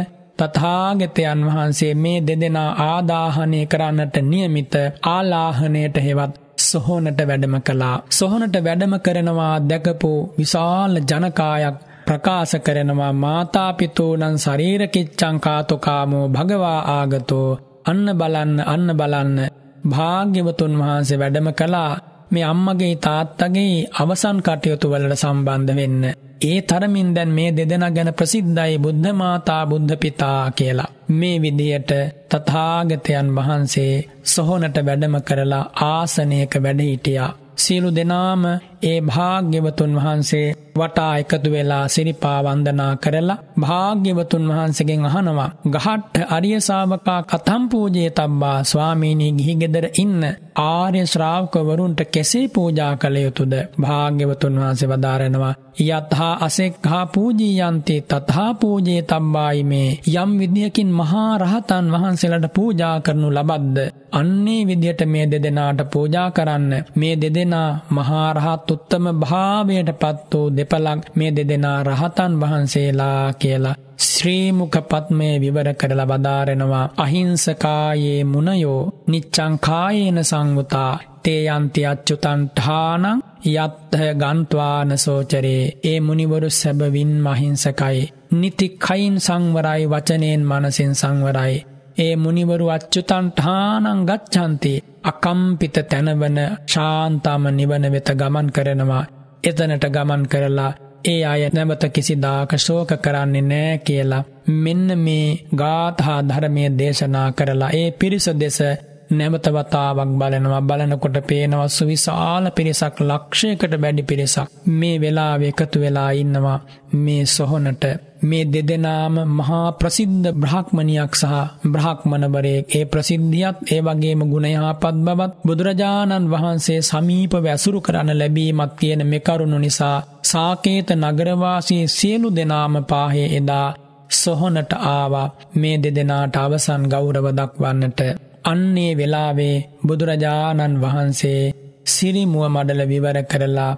තථාගතයන් වහන්සේ මේ දෙදෙනා ආදාහනය කරන්නට නියමිත ආලාහනයට හෙවත් සොහොනට වැඩම කළා. සොහොනට වැඩම කරනවා දැකපු විශාල ජනකායක් ප්‍රකාශ කරනවා මාතා පිතෝනං ශරීර කිච්ඡං කාතෝකාමෝ භගවා ආගතෝ. අන්න බලන්න භාග්‍යවතුන් වහන්සේ වැඩම කළා මේ අම්මගේ තාත්තගේ අවසන් කටයුතු වලට සම්බන්ධ වෙන්න. ඒ තරමින් දැන් මේ දෙදෙනා ගැන ප්‍රසිද්ධයි බුද්ධ මාතා බුද්ධ පිතා කියලා. මේ විදියට තථාගතයන් වහන්සේ සොහොනට වැඩම කරලා ආසනයක වැඩ හිටියා. සියලු දෙනාම ඒ භාග්‍යවතුන් වහන්සේ වටා එකතු වෙලා සිරිපා වන්දනා කරලා භාග්‍යවතුන් වහන්සේගෙන් අහනවා ගහට්ට අරිය ශාවකා කතම් පූජේතබ්බා. ස්වාමීනි ගිහි ගෙදර ඉන්න ආර්ය ශ්‍රාවකවරුන්ට කෙසේ පූජා කළ යුතුද? භාග්‍යවතුන් වහන්සේ වදාරනවා යතහා අසෙක්ඛා පූජියන්ති තතහා පූජේතබ්බායි. මේ යම් විදියකින් මහා රහතන් වහන්සේලාට පූජා කරනු ලබද්ද අන්නේ විදියට මේ දෙදෙනාට පූජා කරන්න. මේ දෙදෙනා මහා රහත් උත්තම භාවයට පත් වූ දෙපළක් මේ දෙදෙනා රහතන් වහන්සේලා කියලා ශ්‍රී මුඛ පද්මයේ විවර කරලා වදාරනවා අහිංසකායේ මුනයෝ නිච්ඡං කායේන සංවුතා තේ යන්ති අච්චුතං ඨානං යත්ථ ගන්්වාන සෝචරේ. ඒ මුනිවරු සැබවින්ම අහිංසකයි. නිති කයින් සංවරයි වචනෙන් මනසින් සංවරයි. ඒ මුනිවරු අච්චුතං ඨානං ගච්ඡanti අකම්පිත තනවන ශාන්තම නිවන වෙත ගමන් කරනවා. එතනට ගමන් කරලා ඒ අය නැවත කිසිදාක ශෝක කරන්නේ නැහැ කියලා මෙන්න මේ ගාථා ධර්මයේ දේශනා කරලා ඒ පිරිස දෙස නැවත වතාවක් බලනවා. බලනකොට පේනවා සුවිශාල පිරිසක් ලක්ෂයකට වැඩි පිරිසක් මේ වෙලාවේ එකතු වෙලා ඉන්නවා මේ සොහොනට. මේ දෙදෙනාම මහා ප්‍රසිද්ධ බ්‍රාහ්මණියක් සහ බ්‍රාහ්මණවරයෙක්. ඒ ප්‍රසිද්ධියත් ඒ වගේම ගුණයහපත් බවත් බුදුරජාණන් වහන්සේ සමීපව ඇසුරු කරන ලැබීමත් කියන මේ කරුණු නිසා සාකේත නගරවාසී සියලු දෙනාම පාහේ එදා සොහොනට ආවා මේ දෙදෙනාට අවසන් ගෞරව දක්වන්නට. අන්නේ වෙලාවේ බුදුරජාණන් වහන්සේ සිරිමුව මඩල විවර කරලා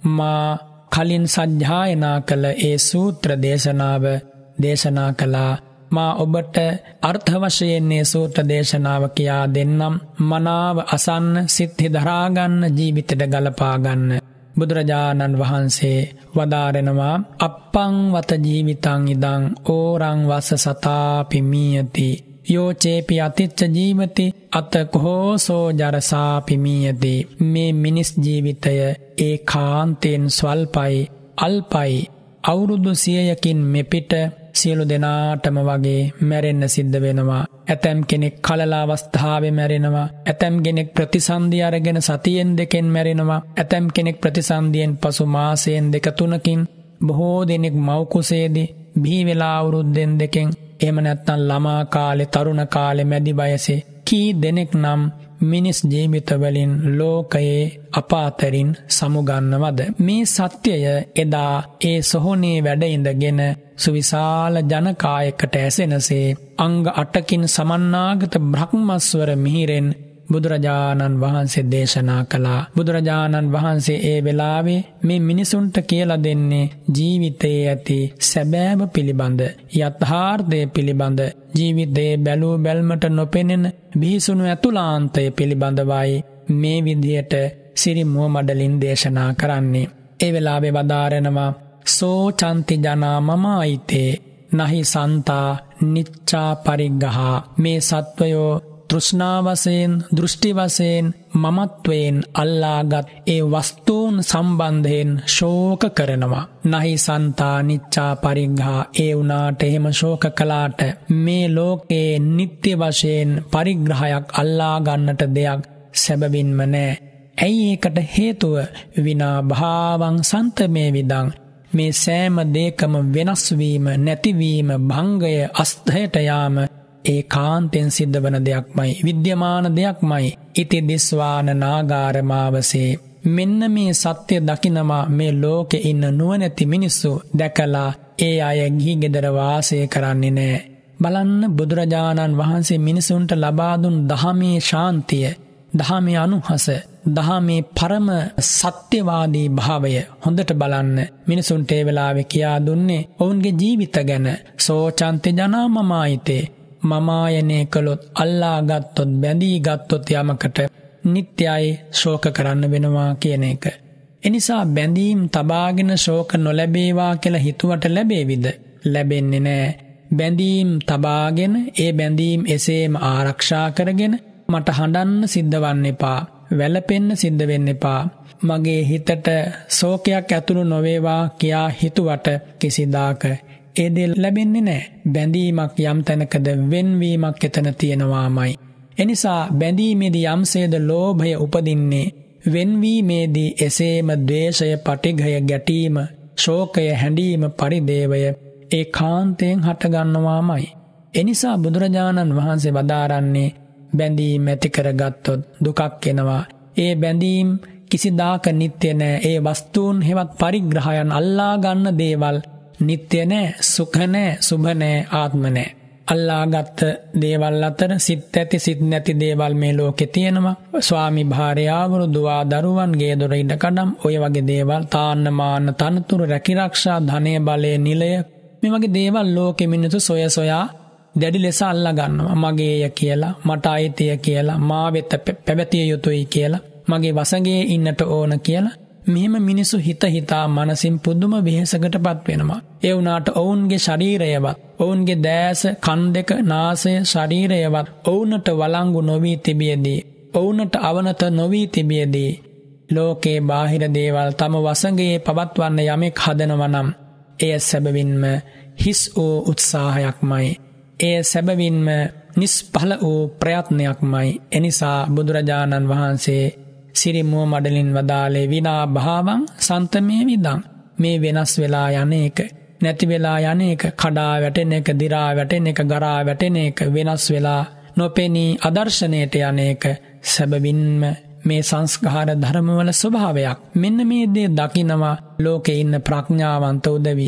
මා කලින් සජ්ජායනා කළ ඒ සූත්‍ර දේශනාව දේශනා කළා. මා ඔබට අර්ථ වශයෙන් සූත්‍ර දේශනාව කියා දෙන්නම්. මනාව අසන්න, සිත්හි දරාගන්න, ජීවිතයට ගලපාගන්න. බුදුරජාණන් වහන්සේ වදාරෙනවා අප්පං වත ජීවිතං ඉදං ඕරං වස්ස සතාපි මීයති යෝ චේපි අතිච්ච ජීවති අත කෝසෝ ජරසාපි මීයති. මේ මිනිස් ජීවිතය ඒකාන්තයෙන් ස්වල්පයි, අල්පයි. අවුරුදු 100කින් මෙපිට සියලු දෙනාටම වගේ මැරෙන්න සිද්ධ වෙනවා. ඇතැම් කෙනෙක් කලල අවස්ථාවේ මැරෙනවා. ඇතැම් කෙනෙක් ප්‍රතිසන්දි අරගෙන සතියෙන් දෙකෙන් මැරෙනවා. ඇතැම් කෙනෙක් ප්‍රතිසන්දියෙන් පසු මාසයෙන් 2-3කින්. බොහෝ දෙනෙක් මව් කුසේදී බිහි වෙලා අවුරුද්දෙන් 2කින්, එහෙම නැත්නම් ළමා කාලේ, තරුණ කාලේ, මැදි වයසේ කී දෙනෙක් නම් මිනිස් ජීවිතවලින් ලෝකයේ අපාතරින් සමුගන්නවද? මේ සත්‍යය එදා ඒ සොහොනේ වැඩ ඉඳගෙන සුවිශාල ජනකායකට ඇසෙනසේ අංග 8කින් සමන්නාගත බ්‍රහ්මස්වර මිහිරෙන් බුදුරජාණන් වහන්සේ දේශනා කළා. බුදුරජාණන් වහන්සේ ඒ වෙලාවේ මේ මිනිසුන්ට කියලා දෙන්නේ ජීවිතයේ ඇති සැබෑව පිළිබඳ, යථාර්ථය පිළිබඳ, ජීවිතයේ බැලූ බැල්මට නොපෙනෙන බිහිසුණු ඇතුළාන්තය පිළිබඳවයි මේ විදියට සිරිමුව මඩලින් දේශනා කරන්නේ. ඒ වෙලාවේ වදාරනවා සෝ චන්ති ජනා මමායිතේ නහි සන්තා නිච්චා පරිග්ගහා. මේ සත්වයෝ තෘෂ්ණා වශයෙන්, දෘෂ්ටි වශයෙන්, මමත්වයෙන් අල්ලාගත් ඒ වස්තුන් සම්බන්ධයෙන් ශෝක කරනවා. නහි සන්තා නිච්චා පරිග්ගහා. ඒ වුණාට එහෙම ශෝක කළාට මේ ලෝකේ නිත්‍ය වශයෙන් පරිග්‍රහයක් අල්ලා ගන්නට දෙයක් සැබවින්ම නැහැ. ඇයි ඒකට හේතුව? විනා භාවං සන්තමේ විදං. මේ සෑම දෙයකම වෙනස් වීම, නැතිවීම, භංගය, අස්තයට යාම ඒකාන්තෙන් සිද්ධ වන දෙයක්මයි, විද්‍යමාන දෙයක්මයි. ඉති දිස්වාන නාගාරමාවසේ. මෙන්න මේ සත්‍ය දකිනවා මේ ලෝකේ ඉන්න නුවණැති මිනිස්සු දැකලා ඒ අය ගිහි ගෙදර වාසය කරන්නේ නැහැ. බලන්න බුදුරජාණන් වහන්සේ මිනිසුන්ට ලබා දුන් දහමේ ශාන්තිය, දහමේ අනුහස, දහමේ පරම සත්‍යවාදී භාවය හොඳට බලන්න. මිනිසුන්ට ඒ වෙලාවේ කියා දුන්නේ ඔවුන්ගේ ජීවිත ගැන. සෝචන්ති ජනා මමායිතේ. මමායනේ කළොත්, අල්ලා ගත්තොත්, බැඳී ගත්තොත් යමකට නිත්‍යයි ශෝක කරන්න වෙනවා කියන එක. එනිසා බැඳීම් තබාගෙන ශෝක නොලැබේවා කියලා හිතුවට ලැබේවිද? ලැබෙන්නේ නැහැ. බැඳීම් තබාගෙන ඒ බැඳීම් එසේම ආරක්ෂා කරගෙන මට හඬන්න සිද්ධ වන්න එපා, වැළපෙන්න සිද්ධ වෙන්න එපා, මගේ හිතට ශෝකයක් ඇතුළු නොවේවා කියා හිතුවට කිසිදාක ඒ දේ ලැබෙන්නේ නැහැ. බැඳීමක් යම් තැනකද වෙන්වීමක් එතන තියෙනවාමයි. එනිසා බැඳීමේදී යම්සේද ලෝභය උපදින්නේ, වෙන්වීමේදී එසේම ද්වේෂය, පටිඝය, ගැටීම, ශෝකය, හැඬීම, පරිදේවය ඒකාන්තයෙන් හටගන්නවාමයි. එනිසා බුදුරජාණන් වහන්සේ වදාරන්නේ බැඳීම් ඇති කරගත්තොත් දුකක් එනවා. ඒ බැඳීම් කිසිදාක නිත්‍ය නැහැ. ඒ වස්තුන් හෙවත් පරිග්‍රහයන් අල්ලා ගන්න දේවල් නිත්‍ය නැහැ, සුඛ නැහැ, සුභ නැහැ, ආත්ම නැහැ. අල්ලාගත් දේවල් අතර සිත් ඇති සිත් නැති දේවල් මේ ලෝකේ තියෙනවා. ස්වාමි භාර්යාවරු, දුවා දරුවන්, ගේ දොර ඉඩකඩම්, ඔය වගේ දේවල්, තාන්න මාන්න තනතුරු, රැකිරක්ෂා, ධනය, බලය, නිලය, මේ වගේ දේවල් ලෝකෙ මිනිස්සු සොයා දැඩි ලෙස අල්ලා ගන්නවා. මගේය කියලා, මට අයිතිය කියලා, මා වෙත පැවතිය යුතුයි කියලා, මගේ වසඟේ ඉන්නට ඕන කියලා මෙහෙම මිනිස්සු හිතා මනසින් පුදුම වෙහෙසකටපත් වෙනවා. ඒ වුණාට ඔවුන්ගේ ශරීරයවත්, ඔවුන්ගේ දැස, කන් දෙක, නාසය, ශරීරයවත් ඔවුන්ට වළංගු නොවී තිබියදී, ඔවුන්ට අවනත නොවී තිබියදී ලෝකේ බාහිර දේවල් තම වසඟේ පවත්වන්න යමෙක් හදනවා නම් එය සැබවින්ම හිස් වූ උත්සාහයක්මයි. එය සැබවින්ම නිස්ඵල වූ ප්‍රයත්නයක්මයි. එනිසා බුදුරජාණන් වහන්සේ සිරිමුව මඩලින් වදාලේ විනා භාවං සන්තමේ විදං. මේ වෙනස් වෙලා යන එක, නැති වෙලා යන එක, කඩා වැටෙන එක, දිරා වැටෙන එක, ගරා වැටෙන එක, වෙනස් වෙලා නොපෙනී අදර්ශනයට යන එක සැබවින්ම මේ සංස්කාර ධර්මවල ස්වභාවයක්. මෙන්න මේ දේ දකිනවා ලෝකේ ඉන්න ප්‍රඥාවන්ත උදවිය.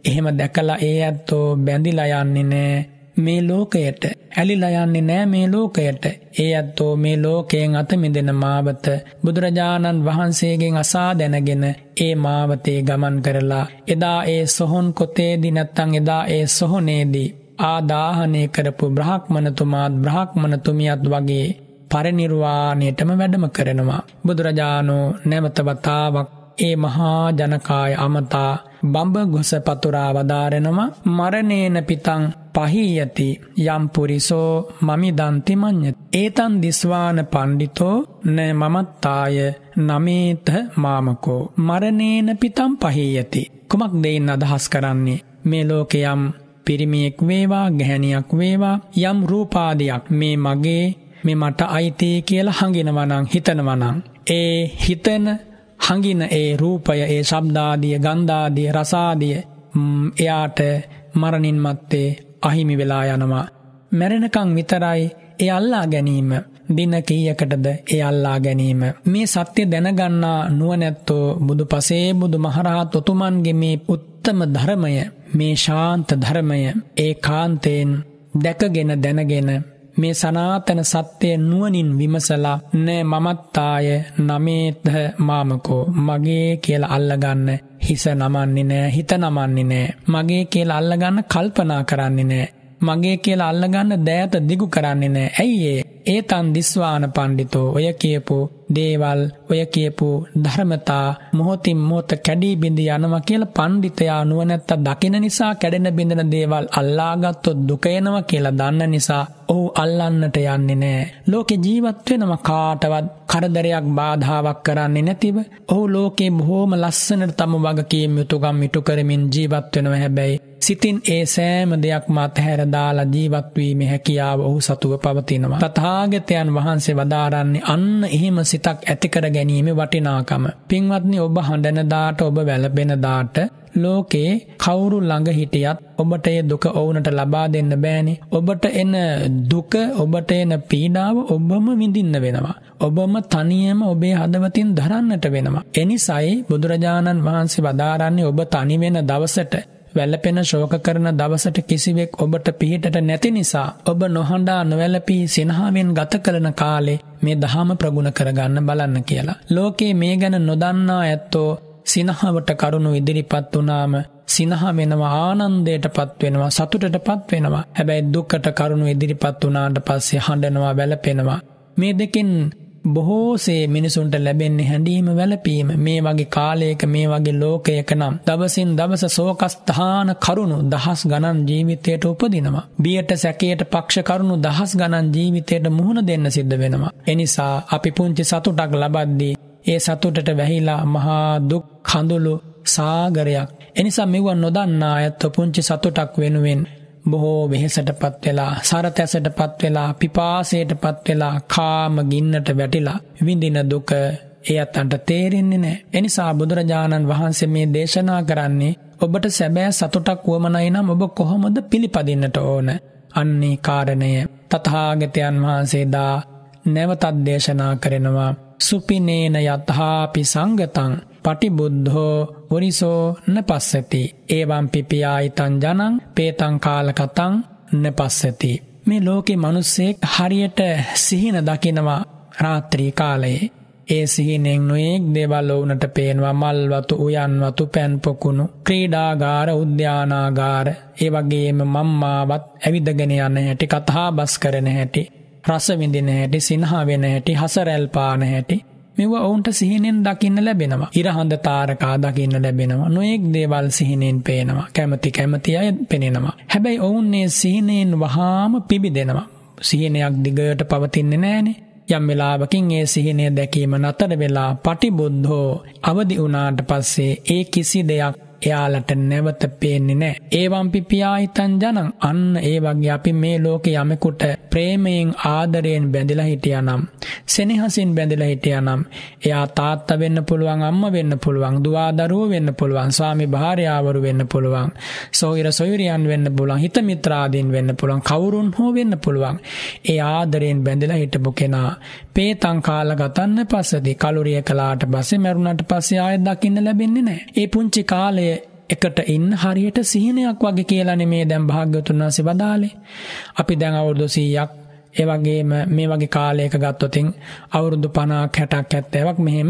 එහෙම දැකලා ඒ ඇත්තෝ බැඳිලා යන්නේ නෑ මේ ලෝකයට, ඇලිලා යන්නේ නෑ මේ ලෝකයට. ඒ ඇත්තෝ මේ ලෝකයෙන් අත මිදෙන මාවත බුදුරජාණන් වහන්සේගෙන් අසා දැනගෙන ඒ මාවතේ ගමන් කරලා එදා ඒ සොහොන් කොතේදී නැත්තම් එදා ඒ සොහොනේදී ආදාහනය කරපු බ්‍රහ්මණතුමාත් බ්‍රහ්මණතුමියත් වගේ පරිනිර්වාණයටම වැඩම කරනවා. බුදුරජාණෝ නැවත වතාවක් ඒ මහා ජනකාය අමතා බඹ ගොස පතුරා වදාරෙනවා. මරණේන පිතං පහීයති යම් පුරිසෝ මමිදන්ති මඤ්ඤති ඒතන් දිස්වාන පණ්ඩිතෝ න මමත්තාය නමේත මාමකෝ. මරණේන පිතං පහීයති. කුමක් දෙයින් අදහස් කරන්නේ? මේ ලෝකයම් පිරිමියෙක් වේවා ගැහැණියක් වේවා යම් රූපාදියක් මේ මගේ මේ මට අයිති කියලා හංගිනවා නම් හිතනවා නම් ඒ හිතන හංගින ඒ රූපය, ඒ ශබ්දාදිය, ගන්ධාදිය, රසාදිය එයාට මරණින් මත්තේ අහිමි වෙලා යනවා. මැරෙනකන් විතරයි ඒ අල්ලා ගැනීම. දින කීයකටද ඒ අල්ලා ගැනීම. මේ සත්‍ය දැනගන්නා නුවණැත්තෝ බුදුපසේ බුදුමහරහත් උතුමන්ගේ මේ උත්තම ධර්මය, මේ ශාන්ත ධර්මය ඒකාන්තයෙන් දැකගෙන දැනගෙන මේ සනාතන සත්‍යය නුවණින් විමසලා න මමත්තාය නමේත මාමකෝ මගේ කියලා අල්ලගන්න හිස නමන්නේ නෑ, හිත නමන්නේ නෑ. මගේ කියලා අල්ලගන්න කල්පනා කරන්නේ නෑ. මගේ කියලා අල්ලගන්න දෑත දිගු කරන්නේ නෑ. ඇයි ඒතන් දිස්වාන පණ්ඩිතෝ ඔය කියපු දේවල්, ඔය කියපු ධර්මතා මොහොතින් මොහොත කැඩී බිඳී යනවා කියලා පණ්ඩිතයා නුවණැත්තා දකින නිසා කැඩෙන බිඳෙන දේවල් අල්ලාගත්තොත් දුක එනවා කියලා දන්න නිසා ඔහු අල්ලන්නට යන්නේ නෑ. ලෝකේ ජීවත් වෙනවා කාටවත් කරදරයක් බාධාවක් කරන්නේ නැතිව. ඔහු ලෝකේ බොහෝම ලස්සනට තම වගකීම් යුතුකම් ඉටු කරමින් ජීවත් වෙනවා. හැබැයි සිතින් ඒ සෑම දෙයක්ම අතහැර දාලා ජීවත් වීමේ හැකියාව ඔහු සතුව පවතිනවා. තථාගතයන් වහන්සේ වදාරන්නේ අන්න එහෙම සිතක් ඇති කර ගැනීම වටිනාකම. පින්වත්නි, ඔබ හඬන දාට, ඔබ වැළපෙන දාට ලෝකේ කවුරු ළඟ හිටියත් ඔබට ඒ දුක ඔවුන්ට ලබා දෙන්න බෑනේ. ඔබට එන දුක, ඔබට එන පීඩාව ඔබම විඳින්න වෙනවා. ඔබම තනියම ඔබේ හදවතින් දරන්නට වෙනවා. එනිසායි බුදුරජාණන් වහන්සේ වදාරන්නේ ඔබ තනි වෙන දවසට, වැළපෙන ශෝක කරන දවසට කිසිවෙක් ඔබට පිහිටට නැති නිසා ඔබ නොහඬා නොවැළපී සිනහවෙන් ගත කරන කාලේ මේ දහම ප්‍රගුණ කරගන්න බලන්න කියලා. ලෝකේ මේ ගැන නොදන්නා ඇත්තෝ සිනහවට කරුණු ඉදිරිපත් වුණාම සිනහ වෙනවා, ආනන්දයටපත් වෙනවා, සතුටටපත් වෙනවා. හැබැයි දුකට කරුණු ඉදිරිපත් වුණාට පස්සේ හඬනවා, වැළපෙනවා. මේ දෙකෙන් බොහෝසේ මිනිසුන්ට ලැබෙන්නේ හැඬීම, වැළපීම. මේ වගේ කාලයක, මේ වගේ ලෝකයක නම් දවසින් දවස සෝකස්ථාන කරුණු දහස් ගණන් ජීවිතයට උපදිනවා. බියට සැකයට පක්ෂ කරුණු දහස් ගණන් ජීවිතයට මුහුණ දෙන්න සිද්ධ වෙනවා. එනිසා අපි පුංචි සතුටක් ලබද්දී ඒ සතුටට වැහිලා මහා දුක් කඳුළු සාගරයක්. එනිසා මෙව නොදන්නා අයත් පුංචි සතුටක් වෙනුවෙන් බොහෝ වෙහෙසටපත් වෙලා, සරතැසටපත් වෙලා, පිපාසයටපත් වෙලා, කාම ගින්නට වැටිලා විඳින දුක ඒ අතන්ට තේරෙන්නේ නැහැ. එනිසා බුදුරජාණන් වහන්සේ මේ දේශනා කරන්නේ ඔබට සැබෑ සතුටක් වමනයි නම් ඔබ කොහොමද පිළිපදින්නට ඕන? අන්නේ කාරණය තථාගතයන් වහන්සේ දා නැවතත් දේශනා කරනවා. සුපිනේන යතහාපි සංගතං පටිබුද්ධෝ වරිසෝ නපස්සති ඒවම් පිපියායිතං ජනං පේතං කාලකතං නපස්සති. මේ ලෝකේ මිනිස්සෙක් හරියට සිහින දකිනවා රාත්‍රී කාලයේ. ඒ සිහිනෙන් නොයෙක් දේවල් වුණට පේනවා. මල් වතු, උයන් වතු, පෑන් පොකුණු, ක්‍රීඩාගාර, උද්‍යානාගාර, ඒ වගේම මම්මාවත් ඇවිදගෙන යන හැටි, කතා බස් කරන හැටි, රස විඳින හැටි, සිනහ වෙන හැටි, හසරැල් පාන හැටි, මෙව ඔවුන්ට සිහිනෙන් දකින්න ලැබෙනවා. ඉරහඳ තාරකා දකින්න ලැබෙනවා. නොයෙක් දේවල් සිහිනෙන් පේනවා. කැමති අය පෙනෙනවා. හැබැයි ඔවුන් මේ සිහිනෙන් වහාම පිබිදෙනවා. සිහිනයක් දිගට පවතින්නේ නැහනේ. යම් වෙලාවකින් ඒ සිහිනය දැකීම නතර වෙලා පටිබුද්ධෝ අවදි වුණාට පස්සේ ඒ කිසි දෙයක් එයාලට නැවත පේන්නේ නැහැ. ඒවම් පිපියායිතං ජනං. අන්න ඒ වගේ අපි මේ ලෝකේ යමෙකුට ප්‍රේමයෙන්, ආදරයෙන් බැඳිලා හිටියානම්, සෙනෙහසින් බැඳිලා හිටියානම්, එයා තාත්තා වෙන්න පුළුවන්, අම්මා වෙන්න පුළුවන්, දුව දරුවෝ වෙන්න පුළුවන්, ස්වාමි භාර්යාවරු වෙන්න පුළුවන්, සොයුර සොයුරියන් වෙන්න පුළුවන්, හිත මිත්‍රාදීන් වෙන්න පුළුවන්, කවුරුන් හෝ වෙන්න පුළුවන්. ඒ ආදරයෙන් බැඳිලා හිටපු කෙනා පේතං කාලගතන්න පස්සදී කලුරිය කලාට පස්සේ මරුණාට පස්සේ ආයෙත් දකින්න ලැබෙන්නේ නැහැ. ඒ පුංචි කාලය එකට ඉන්න හරියට සිහිනයක් වගේ කියලානේ මේ දැන් භාග්‍යවතුන් වහන්සේ වදාළේ. අපි දැන් අවුරුදු 100ක් ඒ වගේම මේ වගේ කාලයක ගත්තොත් අවුරුදු 50ක් 60ක් 70ක් මෙහෙම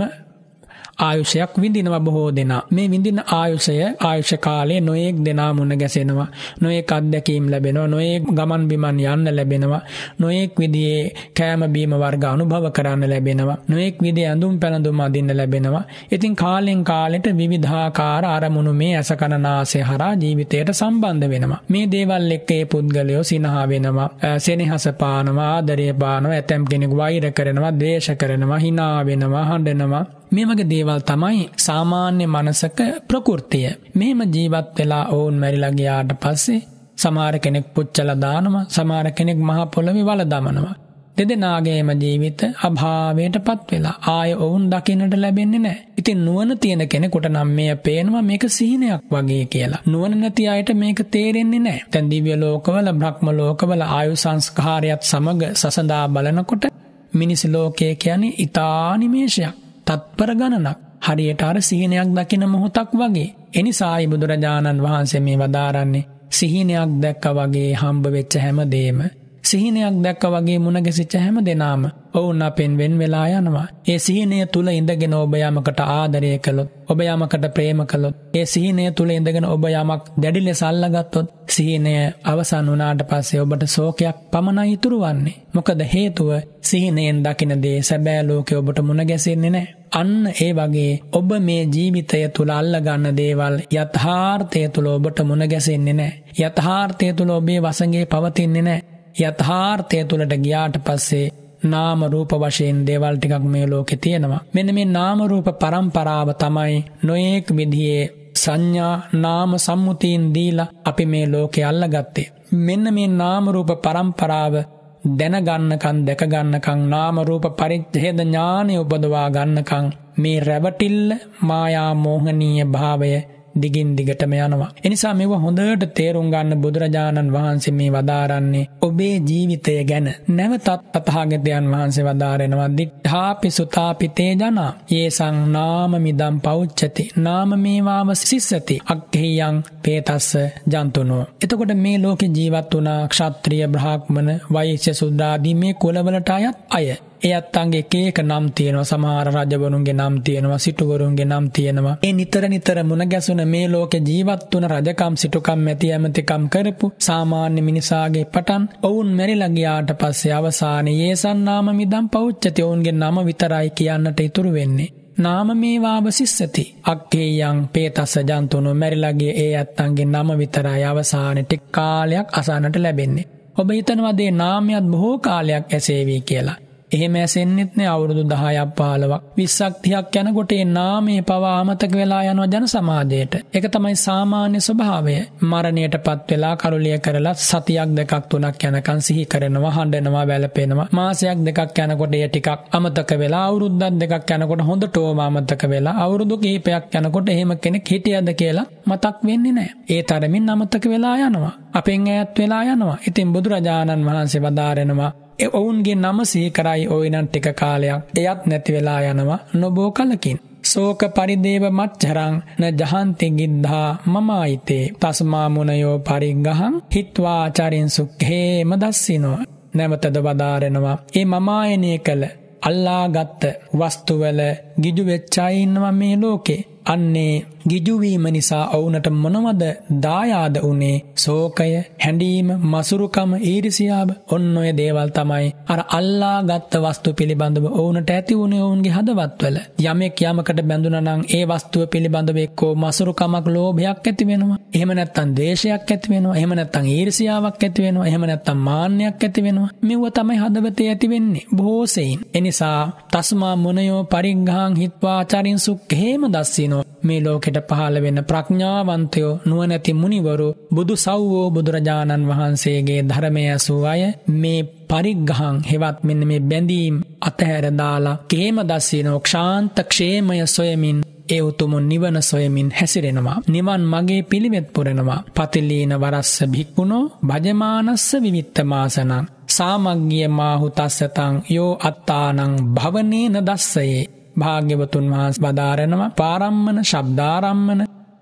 ආයුෂයක් විඳිනවා බොහෝ දෙනා. මේ විඳින ආයුෂ කාලේ නොයෙක් දෙනා මුණ ගැසෙනවා. නොයෙක් අත්දැකීම් ලැබෙනවා. නොයෙක් ගමන් බිමන් යන්න ලැබෙනවා. නොයෙක් විදිහේ කෑම බීම වර්ග අනුභව කරන්න ලැබෙනවා. නොයෙක් විදිහේ ඇඳුම් පැළඳුම් අඳින්න ලැබෙනවා. ඉතින් කාලෙන් කාලෙට විවිධාකාර අරමුණු මේ ඇස කන නාසය හරහා ජීවිතයට සම්බන්ධ වෙනවා. මේ දේවල් එක්ක ඒ පුද්ගලයෝ සිනහ වෙනවා. සෙනෙහස පානවා, ආදරය පානවා. ඇතැම් කෙනෙකු වෛර කරනවා, ද්වේෂ කරනවා, hina වෙනවා, හඬනවා. මේ වගේ දේවල් තමයි සාමාන්‍ය මනසක ප්‍රകൃතිය. මෙහෙම ජීවත් වෙලා ඕන් මැරිලා ගියාට පස්සේ සමහර කෙනෙක් පුච්චලා දානවා, සමහර කෙනෙක් මහ පොළවේ වල දමනවා. දෙදෙනාගේම ජීවිත අභාවයටපත් වෙලා ආය ඔවුන් දකින්නට ලැබෙන්නේ නැහැ. ඉතින් නුවණ තියෙන කෙනෙකුට නම් මේ පේනවා මේක සිහිනයක් වගේ කියලා. නුවණ නැති අයට මේක තේරෙන්නේ නැහැ. දැන් දිව්‍ය ලෝකවල, බ්‍රහ්ම ලෝකවල ආයු සංස්කාරයත් සමග සසඳා බලනකොට මිනිස් ලෝකය කියන්නේ ඊතා නිමේෂයක්. තත්පර ගණනක් හරියට අර සිහිනයක් දකින මොහොතක් වගේ. එනිසායි බුදුරජාණන් වහන්සේ මේ වදාරන්නේ සිහිනයක් දැක්ක වගේ හම්බ වෙච්ච හැමදේම, සිහිනයක් දැක්ක වගේ මුණ ගැසිච්ච හැම දෙනාම ඔවුන් අපෙන් වෙන් වෙලා යනවා. ඒ සිහිනය තුල ඉඳගෙන ඔබ යමකට ආදරය කළොත්, ඔබ යමකට ප්‍රේම කළොත්, ඒ සිහිනය තුල ඉඳගෙන ඔබ යමක් දැඩි ලෙස අල්ලගත්තොත්, සිහිනය අවසන් වුණාට පස්සේ ඔබට ශෝකයක් පමණයි ඉතුරු වන්නේ. මොකද හේතුව සිහිනයෙන් දකින දේ සැබෑ ලෝකේ ඔබට මුණ ගැසෙන්නේ නැහැ. අන්න ඒ වගේ ඔබ මේ ජීවිතය තුල අල්ලගන්න දේවල් යථාර්ථය තුල ඔබට මුණ ගැසෙන්නේ නැහැ. යථාර්ථය තුල ඔබේ වසඟේ පවතින්නේ නැහැ. යථාර්ථය තුලට ගියාට පස්සේ නාම රූප වශයෙන් දේවල් ටිකක් මේ ලෝකේ තියෙනවා. මෙන්න මේ නාම රූප පරම්පරාව තමයි නොයේක් විදිහේ සංඥා නාම සම්මුතීන් දීලා අපි මේ ලෝකේ අල්ලගත්තේ. මෙන්න මේ නාම රූප පරම්පරාව දැනගන්නකන් දැක ගන්නකන් නාම රූප පරිච්ඡේද ඥානය උපදවා ගන්නකන් මේ රැවටිල්ල මායා මෝහනීය භාවය දිගින් දිගටම යනවා. එනිසා මේව හොඳට තේරුම් ගන්න බුදුරජාණන් වහන්සේ මේ වදාරන්නේ ඔබේ ජීවිතය ගැන. නැවතත් තථාගතයන් වහන්සේ වදාරනවා දිඨාපි සුතාපි තේ ජනා යේසං නාම මිදම් පෞච්චති නාම මේවාව සිස්සති අක්ඛේයං පේතස්ස ජන්තුනෝ. එතකොට මේ ලෝකේ ජීවත් වුණා ක්ෂත්‍රිය බ්‍රාහ්මණ වෛශ්‍ය සුද්‍රාදී මේ කුලවලට අය ඒ අත්තන්ගේ එක එක නම් තියෙනවා. සමහර රජවරුන්ගේ නම් තියෙනවා, සිටුවරුන්ගේ නම් තියෙනවා. ඒ නිතර මුණ ගැසුන මේ ලෝකේ ජීවත් වුණ රජකම් සිටුකම් මැති ඇමතිකම් කරපු සාමාන්‍ය මිනිසාගේ පටන් ඔවුන් මැරිලා ගියාට පස්සේ අවසානයේ යේසන් නාම මිදම් පෞච්චති ඔවුන්ගේ නම විතරයි කියන්නට ඉතුරු වෙන්නේ. නාම මේවාව සිස්සති අක්ඛේයං පේතස්ස ජන්තුනෝ මැරිලාගේ ඒ අත්තන්ගේ නම විතරයි අවසානයේ ටික කාලයක් අසන්නට ලැබෙන්නේ. ඔබ හිතනවා මේ නාමයක් බොහෝ කාලයක් ඇසේවි කියලා. එහෙම ඇසෙන්නෙත් නෑ. අවුරුදු 10ක් 15ක් 20ක් 30ක් යනකොට ඒ නාමයේ පවා අමතක වෙලා යනවා ජන සමාජයට. ඒක තමයි සාමාන්‍ය ස්වභාවය. මරණයටපත් වෙලා කරුලිය කරලා සතියක් දෙකක් තුනක් යනකන් සිහි කරනවා, හඬනවා, වැළපෙනවා. මාසයක් දෙකක් යනකොට ඒ ටිකක් අමතක වෙලා, අවුරුද්දක් දෙකක් යනකොට හොඳටම අමතක වෙලා, අවුරුදු කිහිපයක් යනකොට එහෙම කෙනෙක් හිටියද කියලා මතක් වෙන්නේ නෑ. ඒ තරමින් අමතක වෙලා යනවා. අපෙන් ඈත් වෙලා යනවා. ඉතින් බුදුරජාණන් වහන්සේ වදාරනවා ඔවුන්ගේ නම සිහි කරයි ඔයිනන් ටික කාලයක් එයත් නැති වෙලා යනවා නොබෝ කලකින්. සෝක පරිදේව මච්චරං න ජහන්ති ගිද්ධා මමායිතේ තස්මා මුනයෝ පරිග්ගහං හිත්වා චරින් සුඛේම දස්සිනෝ. නැවතද වදාරනවා ඒ මමායනය කළ අල්ලාගත්ත වස්තුවල ගිජු වෙච්චයි ඉන්නවා මේ ලෝකේ. අන්නේ ගිජුවීම නිසා ඔවුනට මොනවද දායාද උනේ? සෝකය, හැඬීම, මසුරුකම, ඊර්ෂියාව. ඔන්න ඔය දේවල් තමයි අර අල්ලා ගත්ත වස්තු පිළිබඳව ඔවුනට ඇති උනේ ඔවුන්ගේ හදවත්වල. යමෙක් යමකට බැඳුනා නම් ඒ වස්තුව පිළිබඳව එක්කෝ මසුරුකමක්, ලෝභයක් ඇති වෙනවා. එහෙම නැත්නම් ද්වේෂයක් ඇති වෙනවා. එහෙම නැත්නම් ඊර්ෂියාවක් ඇති වෙනවා. එහෙම නැත්නම් මාන්නයක් ඇති වෙනවා. මෙව තමයි හදවතේ ඇති වෙන්නේ බොහෝ සෙයින්. එනිසා තස්මා මොනයෝ පරිග්ගහං හිත්වා චරින් සුඛේම දස්සිනෝ. මේ ලෝකෙට පහළ වෙන ප්‍රඥාවන්තයෝ නුවණැති මුනිවරු බුදු සව්වෝ බුදුරජාණන් වහන්සේගේ ධර්මය ඇසූ අය මේ පරිග්ගහං හෙවත් මෙන්න මේ බැඳීම් අතහැර දාලා කේම දස්සිනෝ ක්ෂාන්ත ක්ෂේමය සොයමින් ඒ උතුම් නිවන සොයමින් හැසිරෙනවා. නිවන් මගේ පිළිවෙත් පුරනවා. පතිලීන වරස්ස භික්ඛුනෝ භජමානස්ස විවිත්තමාසනං සාමග්ගිය මාහු තස්සතං යෝ අත්තානං භවනේන දස්සයේ. භාග්‍යවතුන් වහන්සේ වදාරනවා පාරම්මන, ශබ්දාරම්මන,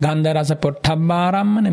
ගන්ධ රස පොට්ටබ්බාරම්මන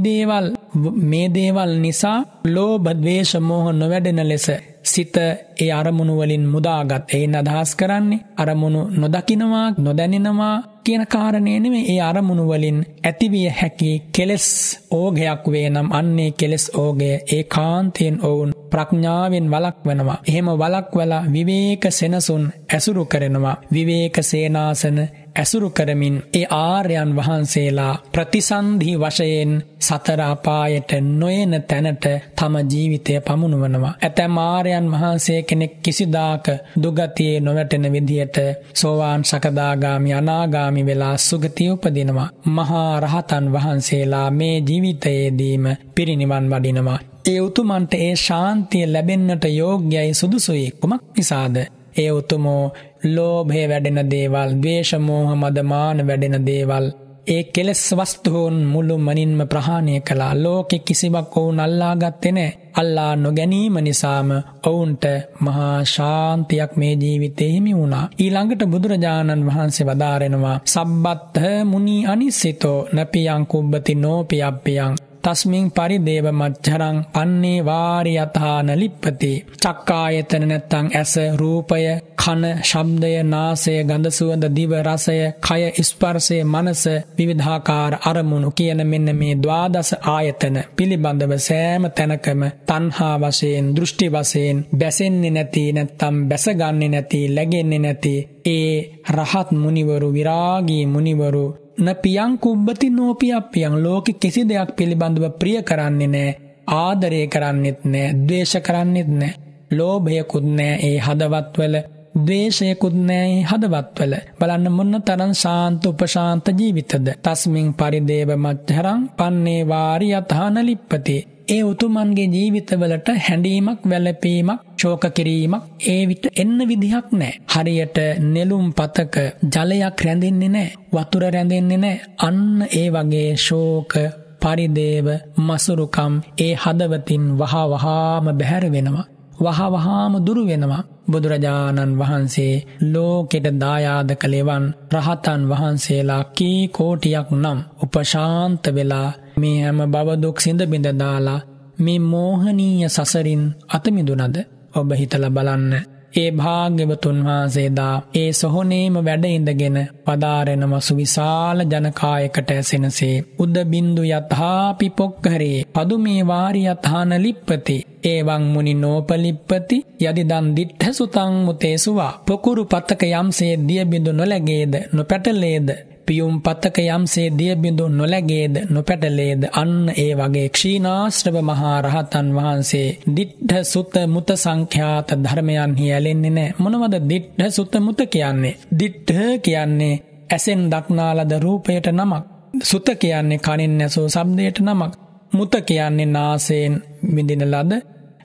මේ දේවල් නිසා ලෝභ ද්වේෂ මෝහ නොවැඩෙන ලෙස සිත ඒ අරමුණු වලින් මුදාගත්. එයින් අදහස් කරන්නේ අරමුණු නොදකින්නවා නොදැනෙනවා කියන කාරණේ නෙමෙයි. ඒ අරමුණු වලින් ඇතිවිය හැකි කෙලෙස් ඕගයක් වේ නම් අන්නේ කෙලෙස් ඕගය ඒකාන්තයෙන් ඔවුන් ප්‍රඥාවෙන් වළක්වනවා. එහෙම වළක්වලා විවේක සෙනසුන් ඇසුරු කරනවා. විවේක සේනාසන ඇසුරු කරමින් ඒ ආර්යයන් වහන්සේලා ප්‍රතිසන්ධි වශයෙන් සතර අපායට නොයන තැනට තම ජීවිතය පමුණුවනවා. ඇතැම් ආර්යයන් වහන්සේ කෙනෙක් කිසිදාක දුගතියේ නොවැටෙන විදියට සෝවාන් සකදාගාමි අනාගාමි වෙලා සුගතිය උපදිනවා. මහා රහතන් වහන්සේලා මේ ජීවිතයේදීම පිරිනිවන් වඩිනවා. ඒ උතුමන්ට ඒ ශාන්තිය ලැබෙන්නට යෝග්‍යයි සුදුසුයි. කුමක් නිසාද? ඒ උතුමෝ ලෝභය වැඩෙන දේවල්, ද්වේෂ මෝහ මද මාන වැඩෙන දේවල්, ඒ කෙලෙස් වස්තුන් මුළු මනින්ම ප්‍රහාණය කළා. ලෝකෙ කිසිවක් ඔවුන් අල්ලා ගත්තේ නැහැ. අල්ලා නොගැනීම නිසාම ඔවුන්ට මහා ශාන්තියක් මේ ජීවිතේ හිමි වුණා. ඊළඟට බුදුරජාණන් වහන්සේ වදාරනවා සබ්බත්ථ මුනි අනිසිතෝ නපියං කුබ්බති නෝපියප්පියං තස්මින් පරිදේව මච්චරං පන්නේ වාරි යථාන ලිප්පති. චක්කායතන නැත්තං ඇස, රූපය, කන, ශබ්දය, නාසය, ගඳ සුවඳ, දිව රසය, කය ස්පර්ශය, මනස, විවිධාකාර අරමුණු කියන මෙන්න මේ ද්වාදස ආයතන පිළිබඳව සෑම තැනකම තණ්හා වශයෙන්, දෘෂ්ටි වශයෙන් බැසෙන්නේ නැති නැත්තම් බැසගන්නේ නැති, läගෙන්නේ නැති ඒ රහත් මුනිවරු, විරාගී මුනිවරු නපියං කුබ්බති නෝපියප්පියං ලෝකෙ කිසි දෙයක් පිළිබඳව ප්‍රිය කරන්නේ නැහැ, ආදරය කරන්නෙත් නැහැ, ද්වේෂ කරන්නෙත් නැහැ. ලෝභයකුත් නැහැ ඒ හදවත්වල, ද්වේෂයකුත් නැහැ ඒ හදවත්වල. බලන්න මොන තරම් ශාන්ත උපශාන්ත ජීවිතද. තස්මින් පරිදේව මච්චරං පන්නේ වාරි යථාන ලිප්පති. ඒ උතුමන්ගේ ජීවිතවලට හැඬීමක්, වැළපීමක්, ශෝක කිරීමක් ඒ විට එන්න විදිහක් නැහැ. හරියට නෙළුම් පතක ජලයක් රැඳෙන්නේ නැහැ, වතුර රැඳෙන්නේ නැහැ. අන්න ඒ වගේ ශෝක, පරිදේව, මසුරුකම් ඒ හදවතින් වහවහාම බැහැර වෙනවා, වහවහාම දුරු වෙනවා. බුදුරජාණන් වහන්සේ ලෝකෙට දායාද කළේවන් රහතන් වහන්සේලා කී කෝටියක් නම් උපශාන්ත වෙලා මේ හැම භව දුක් සිඳ බිඳ දාලා මේ මෝහනීය සසරින් අත මිදුණද? ඔබ හිතලා බලන්න. ඒ භාග්‍යවතුන් වහන්සේදා ඒ සොහොනේම වැඩ ඉඳගෙන පදාරෙනම සුවිශාල ජනකායකට ඇසෙනසේ උද්ද බින්දු යථාපි පොක්කරේ පදුමේ වාරි යථාන ලිප්පති ඒවං මුනි නෝපලිප්පති යදිදන් දිට්ඨ සුතං මුතේසුවා. පොකුරු පතක යම්සේ දිය බිඳු නොලැගේද නොපැටලේද, පියුම් පතක යම්සේ දිය බිඳු නොලැගේද නොපැටලේද, අන්න ඒ වගේ ක්ෂීණාශ්‍රව මහා රහතන් වහන්සේ දිට්ඨ සුත මුත සංඛ්‍යාත ධර්මයන්හි ඇලෙන්නේ නැහැ. මොනවද දිට්ඨ සුත මුත කියන්නේ? දිට්ඨ කියන්නේ ඇසෙන් දක්නාලද රූපයට නමක්, සුත කියන්නේ කනින් ඇසූ ශබ්දයට නමක්, මුත කියන්නේ නාසයෙන් විඳින ලද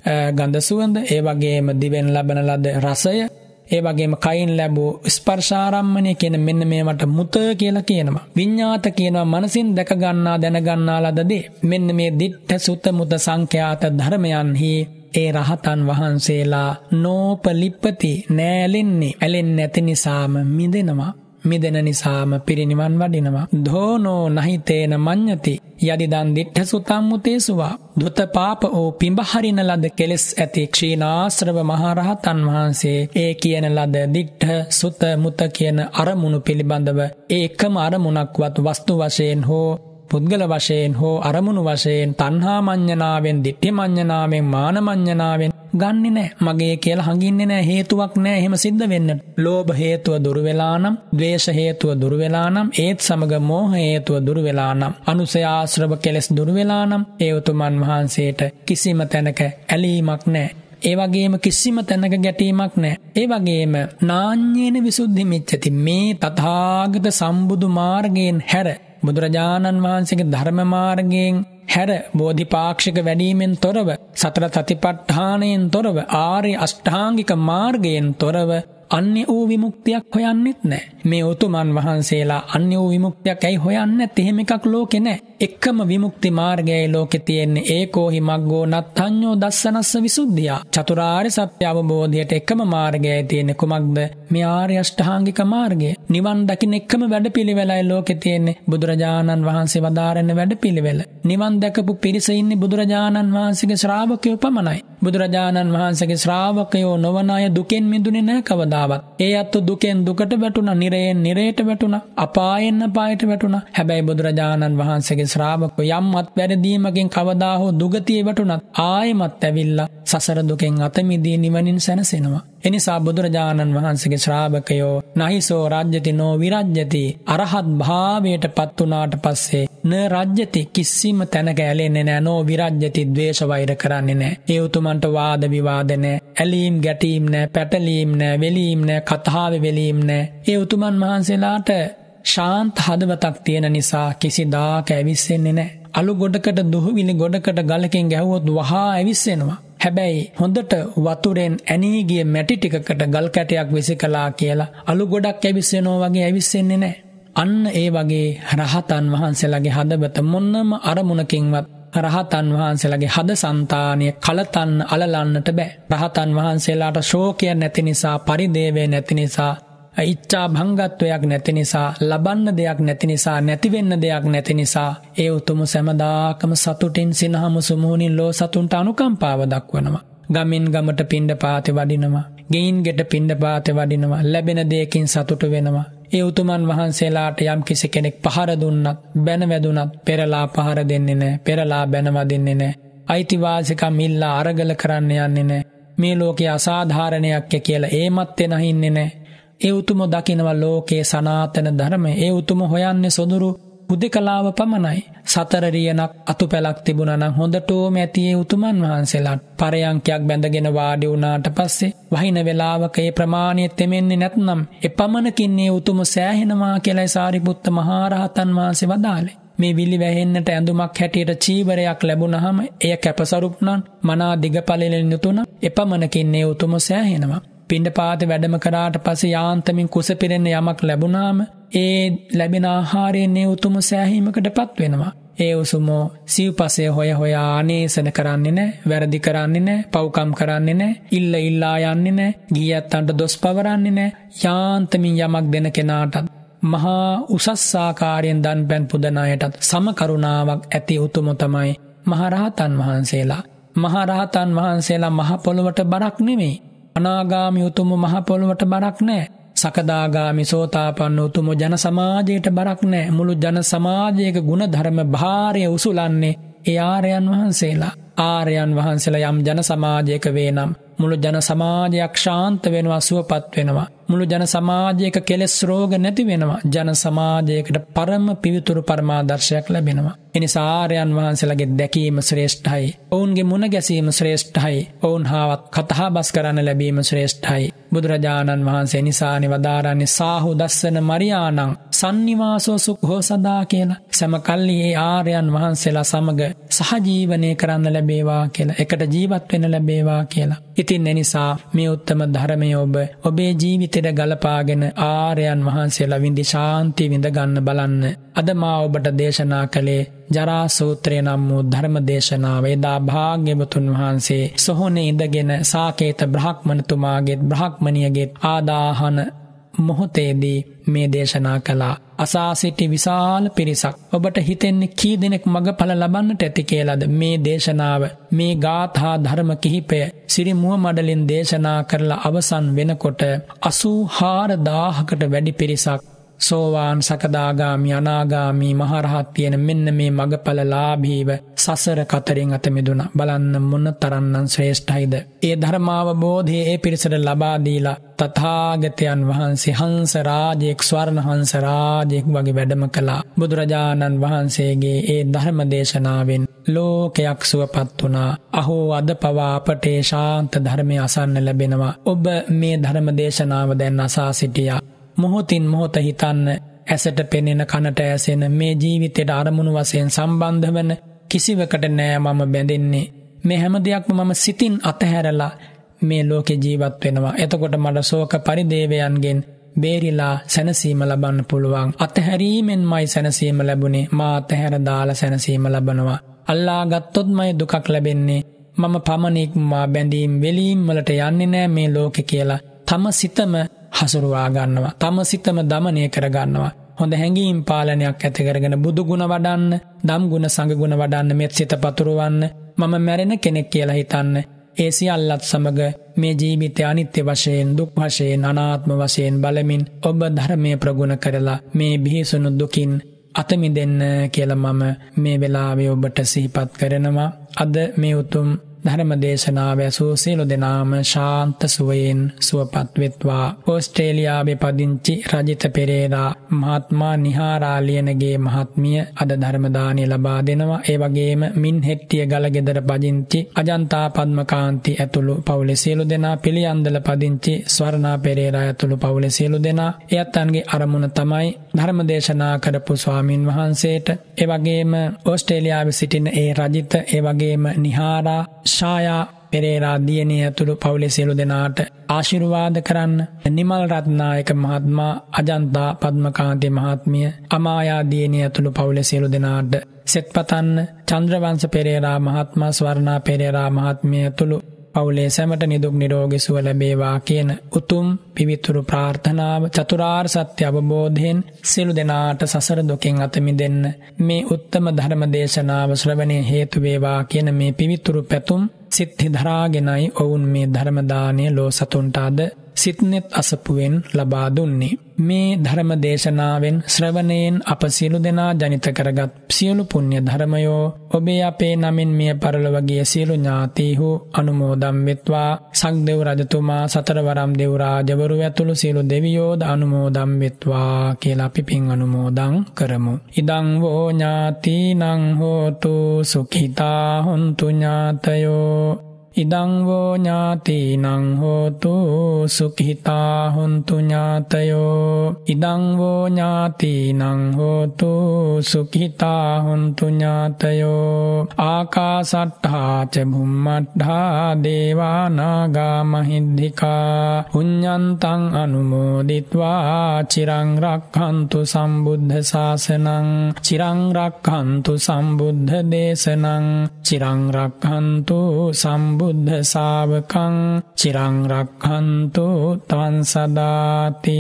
ගඳ සුවඳ, ඒ වගේම දිවෙන් ලබන ලද රසය, ඒ වගේම කයින් ලැබූ ස්පර්ශාරම්මණය කියන මෙන්න මේවට මුත කියලා කියනවා. විඤ්ඤාත කියනවා මනසින් දැක ගන්නා දැන ගන්නා ලද දේ. මෙන්න මේ දිට්ඨ සුත මුත සංඛ්‍යාත ධර්මයන්හි ඒ රහතන් වහන්සේලා නෝපලිප්පති නෑලෙන්නේ, ඇලෙන්නේ නැති නිසාම මිදෙනවා. මිදෙන නිසාම පිරිනිවන් වඩිනවා. ධෝනෝ නහිතේන මඤ්ඤති යදිදන් දිට්ඨ සුතං මුතේසුවා. දුත පාපෝ පිඹහරින ලද කෙලෙස් ඇති ක්ෂීණාශ්‍රව මහරහතන් වහන්සේ ඒ කියන ලද දිට්ඨ සුත මුත කියන අරමුණු පිළිබඳව ඒකම අරමුණක්වත් වස්තු වශයෙන් හෝ පුද්ගල වශයෙන් හෝ අරමුණු වශයෙන් තණ්හා මඤ්ඤණාවෙන්, දිට්ඨි මඤ්ඤණාවෙන්, මාන මඤ්ඤණාවෙන් ගන්නෙ නැහැ. මගේ කියලා හංගින්නේ නැහැ. හේතුවක් නැහැ එහෙම සිද්ධ වෙන්න. ලෝභ හේතුව දුරු වෙලා නම්, ද්වේෂ හේතුව දුරු වෙලා නම්, ඒත් සමග මෝහ හේතුව දුරු වෙලා නම්, අනුසය ආශ්‍රව කෙලෙස් දුරු වෙලා නම් ඒ උතුමන් වහන්සේට කිසිම තැනක ඇලීමක් නැහැ. ඒ වගේම කිසිම තැනක ගැටීමක් නැහැ. ඒ වගේම නාඤ්ඤේන විසුද්ධි මිච්ඡති. මේ තථාගත සම්බුදු මාර්ගයෙන් හැර, බුදුරජාණන් වහන්සේගේ ධර්ම මාර්ගයෙන් හැර, බෝධිපාක්ෂික වැඩීමෙන් තොරව, සතර සතිපට්ඨානයෙන් තොරව, ආර්ය අෂ්ටාංගික මාර්ගයෙන් තොරව අන්‍ය වූ විමුක්තියක් හොයන්නෙත් නැහැ. මේ උතුමන් වහන්සේලා අන්‍ය වූ විමුක්තියක් ඇයි හොයන්නේ නැත්තේ? එහෙම එකක් ලෝකේ නැහැ. එකම විමුක්ති මාර්ගයයි ලෝකේ තියෙන්නේ. ඒකෝහි මග්ගෝ නත්තඤ්ඤෝ දස්සනස්ස විසුද්ධිය. චතුරාර්ය සත්‍ය අවබෝධයට එකම මාර්ගයයි තියෙන්නේ. කුමක්ද? මේ ආර්ය අෂ්ටාංගික මාර්ගය. නිවන් දකින්න එකම වැඩපිළිවෙලයි ලෝකේ තියෙන්නේ. බුදුරජාණන් වහන්සේ වදාරන වැඩපිළිවෙල. නිවන් දැකපු පිරිස ඉන්නේ බුදුරජාණන් වහන්සේගේ ශ්‍රාවකයෝ පමණයි. බුදුරජාණන් වහන්සේගේ ශ්‍රාවකයෝ නොවන අය දුකෙන් මිදුනේ නැහැ කවදාවත්. ඒ අත්තු දුකෙන් දුකට වැටුණා, නිරයෙන් නිරයට වැටුණා, අපායෙන් අපායට වැටුණා. හැබැයි බුදුරජාණන් වහන්සේගේ ශ්‍රාවකයෝ යම් අත්වැරදීමකින් කවදා හෝ දුගතිය වැටුණත් ආයෙමත් ඇවිල්ලා සසර දුකෙන් අත මිදී නිවනින් සැනසෙනවා. එනිසා බුදුරජාණන් වහන්සේගේ ශ්‍රාවකයෝ නහිසෝ රජ්‍යති නෝ විරජ්‍යති, අරහත් භාවයට පත් වුණාට පස්සේ න රජ්‍යති, කිසිම තැනක ඇලෙන්නේ නැහැ. නෝ විරජ්‍යති, ද්වේෂ වෛර කරන්නේ නැහැ. ඒ උතුමන්ට වාද විවාද නැහැ, ඇලීම් ගැටීම් නැහැ, පැටලීම් නැහැ, වෙලීම් නැහැ, කතාවේ වෙලීම් නැහැ. ඒ උතුමන් වහන්සේලාට ශාන්ත හදවතක් තියෙන නිසා කිසිදාක ඇවිස්සෙන්නේ නැහැ. අලු ගොඩකට දුහවිලි ගොඩකට ගලකින් ගැහුවොත් වහා ඇවිස්සෙනවා. හැබැයි හොඳට වතුරෙන් ඇනී ගිය මැටි ටිකකට ගල් කැටයක් විසිකලා කියලා අලු ගොඩක් ඇවිස්සෙනවා වගේ ඇවිස්සෙන්නේ නැහැ. අන්න ඒ වගේ රහතන් වහන්සේලාගේ හදවත මොන්නම අරමුණකින්වත් රහතන් වහන්සේලාගේ හද సంతානිය කලතන්න අලලන්නට බෑ. රහතන් වහන්සේලාට ශෝකය නැති නිසා, පරිදේවය නැති නිසා, ඉච්ඡා භංගත්වයක් නැති නිසා, ලබන්න දෙයක් නැති නිසා, නැති වෙන්න දෙයක් නැති නිසා ඒ උතුම් සෑමදාකම සතුටින් සිනහම සුමුහුණින් ලෝ සතුන්ට අනුකම්පාව දක්වනවා. ගමින් ගමට පිණ්ඩපාතේ වඩිනවා, ගෙයින් ගෙට පිණ්ඩපාතේ වඩිනවා, ලැබෙන දෙයකින් සතුට වෙනවා. ඒ උතුමන් වහන්සේලාට යම් කිසි කෙනෙක් පහර දුන්නත්, බැන වැදුනත් පෙරලා පහර දෙන්නේ නැහැ, පෙරලා බැන වදින්නේ නැහැ. අයිතිවාසිකම් ඉල්ලා අරගල කරන්න යන්නේ නැහැ. මේ ලෝකයේ අසාධාරණයක් කියලා ඒමත් වෙනහින්නේ නැහැ. ඒ උතුම දකිනවා ලෝකේ සනාතන ධර්මය. ඒ උතුම හොයන්නේ සොදුරු හුදෙකලාව පමණයි. සතර රියනක් අතුපැලක් තිබුණා නම් හොඳටම ඇති ඒ උතුමන් වහන්සේලාට. පරයන්කයක් බැඳගෙන වාඩි වුණාට පස්සේ වහින වේලාවක ඒ ප්‍රමාණය තෙමෙන්නේ නැත්නම් එපමණකින් ඒ උතුම සෑහෙනවා කියලා සාරිපුත්ත මහරහතන් වහන්සේ වදාළේ. මේ විලි වැහෙන්නට ඇඳුමක් හැටියට චීවරයක් ලැබුණාම එය කැපසරුප් නම් මනා දිගපළලෙන් යුතුන එපමණකින් ඒ උතුම සෑහෙනවා. පිණ්ඩපාතේ වැඩම කරාට පස්සේ යාන්තමින් කුස පිරෙන්න යමක් ලැබුණාම ඒ ලැබෙන ආහාරයෙන් ඒ උතුම සෑහීමකටපත් වෙනවා. ඒ උසුමෝ සිව්පසේ හොය හොයා අනේසන කරන්නේ නැහැ, වැරදි කරන්නේ නැහැ, පව්කම් කරන්නේ නැහැ, ඉල්ලා යන්නේ නැහැ, ගියත්තන්ට දොස් පවරන්නේ නැහැ. යාන්තමින් යමක් දෙන කෙනාටත් මහා උසස්සාකාරයෙන් දන් පැන් පුදන අයටත් සම කරුණාවක් ඇති උතුම තමයි මහරහතන් වහන්සේලා. මහරහතන් වහන්සේලා මහ පොළොවට බරක් නෙමෙයි. අනාගාමී උතුම මහ පොළොවට බරක් නැහැ. සකදාගාමී සෝතාපන්න උතුම ජන සමාජයට බරක් නැහැ. මුළු ජන සමාජයක ගුණ ධර්ම භාරය උසුලන්නේ ඒ ආර්යයන් වහන්සේලා. ආර්යයන් වහන්සේලා යම් ජන සමාජයක වේනම් මුළු ජන සමාජයක් ශාන්ත වෙනවා, සුවපත් වෙනවා. මුළු ජන සමාජයක කෙලෙස් රෝග නැති වෙනවා. ජන සමාජයකට පරම පිවිතුරු පරමාදර්ශයක් ලැබෙනවා. එනිසා ආර්යයන් වහන්සේලාගේ දැකීම ශ්‍රේෂ්ඨයි. ඔවුන්ගේ මුණ ගැසීම ශ්‍රේෂ්ඨයි. ඔවුන් හාවත් කතා බස් කරන්න ලැබීම ශ්‍රේෂ්ඨයි. බුදුරජාණන් වහන්සේ නිසානි වදාරන්නේ සාහු දස්සන මරියාණං සන්නිවාසෝ සුඛෝ සදා කියලා. සමකල්ලි ඒ ආර්යයන් වහන්සේලා සමග සහජීවනය කරන්න ලැබේවා කියලා, එකට ජීවත් වෙන්න ලැබේවා කියලා. ඉතින් එනිසා මේ උත්තම ධර්මය ඔබේ ජීවිතයට ගලපාගෙන ආර්යයන් වහන්සේලා විඳි ශාන්තිය විඳ ගන්න බලන්න. අද මා ඔබට දේශනා කළේ ජරා සූත්‍රය නම් වූ ධර්ම දේශනාව. එදා භාග්‍යවතුන් වහන්සේ සොහොනේ ඉඳගෙන සාකේත බ්‍රහ්මණතුමාගේ බ්‍රහ්මණියගේ ආදාහන මොහොතේදී මේ දේශනා කළා. අසා සිටි විශාල පිරිසක්. ඔබට හිතෙන්නේ කී දෙනෙක් මගඵල ලබන්නට ඇති කියලාද? මේ දේශනාව, මේ ගාථා ධර්ම කිහිපය සිරි මුව මඩලින් දේශනා කරලා අවසන් වෙනකොට 84000කට වැඩි පිරිසක් සෝවාන්, සකදාගාමි, අනාගාමි, මහරහත් කියන මෙන්න මේ මගඵල ලාභීව සසර කතරින් අත මිදුණා. බලන්න මොන තරම්නම් ශ්‍රේෂ්ඨයිද. ඒ ධර්මාවබෝධය ඒ පිරිසට ලබා දීලා තථාගතයන් වහන්සේ හංස රාජෙක්, ස්වර්ණ හංස රාජෙක් වගේ වැඩම කළා. බුදුරජාණන් වහන්සේගේ ඒ ධර්ම දේශනාවෙන් ලෝකයක් සුවපත් වුණා. අහෝ අද පවා අපට ශාන්ත ධර්මය අසන්න ලැබෙනවා. ඔබ මේ ධර්ම දේශනාව දැන් අසා සිටියා. මොහොතින් මොහොත හිතන්න, ඇසට පෙනෙන, කනට ඇසෙන මේ ජීවිතයට අරමුණු වශයෙන් සම්බන්ධ වන කිසිවකට නෑ මම බැඳෙන්නේ. මේ හැම දෙයක්ම මම සිතින් අතහැරලා මේ ලෝකේ ජීවත් වෙනවා. එතකොට මට ශෝක පරිදේවයන්ගෙන් බේරිලා සැනසීම ලබන්න පුළුවන්. අතහැරීමෙන්මයි සැනසීම ලැබුණේ. මා අතහැර දාලා සැනසීම ලබනවා. අල්ලා ගත්තොත්මයි දුකක් ලැබෙන්නේ. මම පමණික්මා බැඳීම් වෙලීම් වලට යන්නේ නෑ මේ ලෝකෙ කියලා තම සිතම හසුරුවා ගන්නවා. තම සිතම දමනය කරගන්නවා. හොඳ හැඟීම් පාලනයක් ඇති කරගෙන බුදු ගුණ වඩන්න, දම් ගුණ සංඝ ගුණ වඩන්න, මෙත් සිත පතුරවන්න, මම මැරෙන කෙනෙක් කියලා හිතන්න. ඒ සියල්ලත් සමග මේ ජීවිතය අනිත්‍ය වශයෙන්, දුක් වශයෙන්, අනාත්ම වශයෙන් බලමින් ඔබ ධර්මයේ ප්‍රගුණ කරලා මේ බිහිසුණු දුකින් අත මිදෙන්න කියලා මම මේ වෙලාවේ ඔබට සිහිපත් කරනවා. අද මේ උතුම් ධර්ම දේශනාව ඇසූ සියලු දෙනාම ශාන්ත සුවයෙන් සුවපත් වෙත්වා. ඕස්ට්‍රේලියාවේ පදිංචි රජිත පෙරේරා මහත්මයා නිහාරා ලියනගේ මහත්මිය අද ධර්ම දානය ලබා දෙනවා. ඒ වගේම මින්හෙට්ටිය ගලගෙදර පදිංචි අජන්තා පද්මකාන්ති ඇතුළු පවුලේ සියලු දෙනා, පිළියන්දල පදිංචි ස්වර්ණා පෙරේරා ඇතුළු පවුලේ සියලු දෙනා, එයත්න්ගේ අරමුණ තමයි ධර්ම දේශනා කරපු ස්වාමින් වහන්සේට, ඒ වගේම ඕස්ට්‍රේලියාවේ සිටින ඒ රජිත, ඒ වගේම නිහාරා, ශායා පෙරේරා දියණිය ඇතුළු පවුලේ සියලු දෙනාට ආශිර්වාද කරන්න. නිමල් රත්නායක මහත්මයා, අජන්තා පද්මකාන්ති මහත්මිය, අමායා දියණිය ඇතුළු පවුලේ සියලු දෙනාට සෙත් පතන්න. චන්ද්‍රවංශ පෙරේරා මහත්මයා, ස්වර්ණා පෙරේරා මහත්මිය ඇතුළු පවුලේ සැමට නිදුක් නිරෝගී සුව ලැබේවා කියන උතුම් පිවිතුරු ප්‍රාර්ථනාව චතුරාර්ය සත්‍ය අවබෝධයෙන් සියලු දෙනාට සසර දුකෙන් අත මිදෙන්න මේ උත්තම ධර්ම දේශනාව ශ්‍රවණය හේතු වේවා කියන මේ පිවිතුරු පැතුම් සිත්හි ධරාගෙනයි ඔවුන් මේ ධර්ම දානය ලෝ සතුන්ට අද සිත්නෙත් අසපුවෙන් ලබා දුන්නේ. මේ ධර්ම දේශනාවෙන් ශ්‍රවණයෙන් අප සියලු දෙනා ජනිත කරගත් සියලු පුණ්‍ය ධර්මයෝ ඔබේ අපේ නමින් මිය පරලොව ගිය සියලු ඥාතීහු අනුමෝදන් වෙත්වා. සක්දෙව් රජතුමා, සතරවරම් දෙව් රාජවරු ඇතුළු සියලු දෙවියෝද අනුමෝදන් වෙත්වා කියලා අපි පින් අනුමෝදන් කරමු. ඉදං වෝ ඥාතිනං හෝතු සුඛිතා හොන්තු ඥාතයෝ. ඉදං වෝ ඥාතිනං හෝතු සුඛිතා හොන්තු ඥාතයෝ. ඉදං වෝ ඥාතිනං හෝතු සුඛිතා හොන්තු ඥාතයෝ. ආකාසට්ඨා ච භුම්මට්ඨා දේවා නාග මහිද්దికා පුඤ්ඤන්තං අනුමෝදිත්වා චිරං රක්ඛන්තු සම්බුද්ධ ශාසනං. චිරං රක්ඛන්තු සම්බුද්ධ දේශනං. චිරං රක්ඛන්තු සම්බුද්ධ ශාවකං. චිරං රක්ඛන්තු ත්වං සදාති.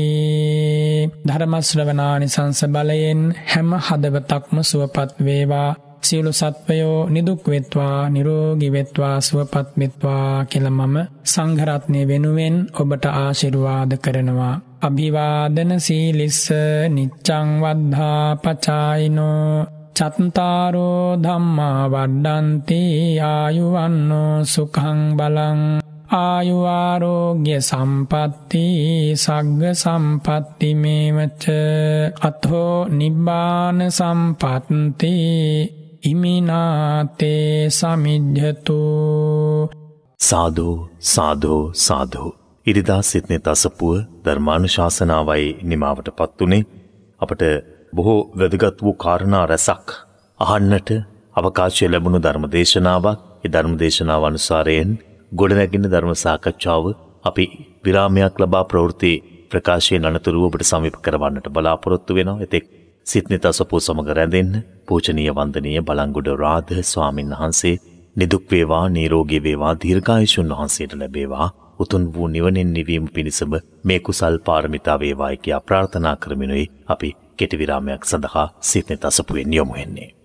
ධර්ම ශ්‍රවණානිසංස බලයෙන් හැම හදවතක්ම සුවපත් වේවා. සියලු සත්වයෝ නිදුක් වෙත්වා, නිරෝගී වෙත්වා, සුවපත් වෙත්වා කියලා මම සංඝ රත්නය වෙනුවෙන් ඔබට ආශිර්වාද කරනවා. අභිවාදන සීලිස්ස නිච්ඡං වද්ධා පචායිනෝ චත්තාරෝ ධම්මා වඩ්ඩන්ති ආයුවන්නෝ සුඛං බලං. ආයු ආරෝග්‍ය සම්පatti සග්ග සම්පatti මේවච අතෝ නිබ්බාන සම්පatti ඉමිනාතේ සමිජ්ජතු. සාදු සාදු සාදු. ඉරිදා සිත්නේ තසපුව ධර්මානුශාසනාවයි නිමාවට පත්තුනේ. අපට බොහෝ වැදගත් වූ කාරණා රැසක් අහන්නට අවකාශය ලැබුණු ධර්ම දේශනාවක්. ඒ ධර්ම දේශනාව අනුසාරයෙන් ගොඩනැගෙන ධර්ම සාකච්ඡාව අපි විරාමයක් ලබා ප්‍රවෘත්ති ප්‍රකාශයෙන් අනතුරුව ඔබට සමීප කරවන්නට බලාපොරොත්තු වෙනවා. එතෙක් සිත්නේ තසපුව සමග රැඳෙන්න පූජනීය වන්දනීය බලංගොඩ රාධ ස්වාමීන් වහන්සේ නිදුක් වේවා, නිරෝගී වේවා, දීර්ඝායුෂුන් වහන්සේට ලැබේවා. උතුම් වූ නිවනින් නිවීම පිණිසම මේ කුසල් පාරමිතා වේවායි කියා ප්‍රාර්ථනා කරමිනුයි අපි කෙටි විරාමයක් සඳහා සිත්නේ තසපුවෙන් යොමු වෙන්නේ.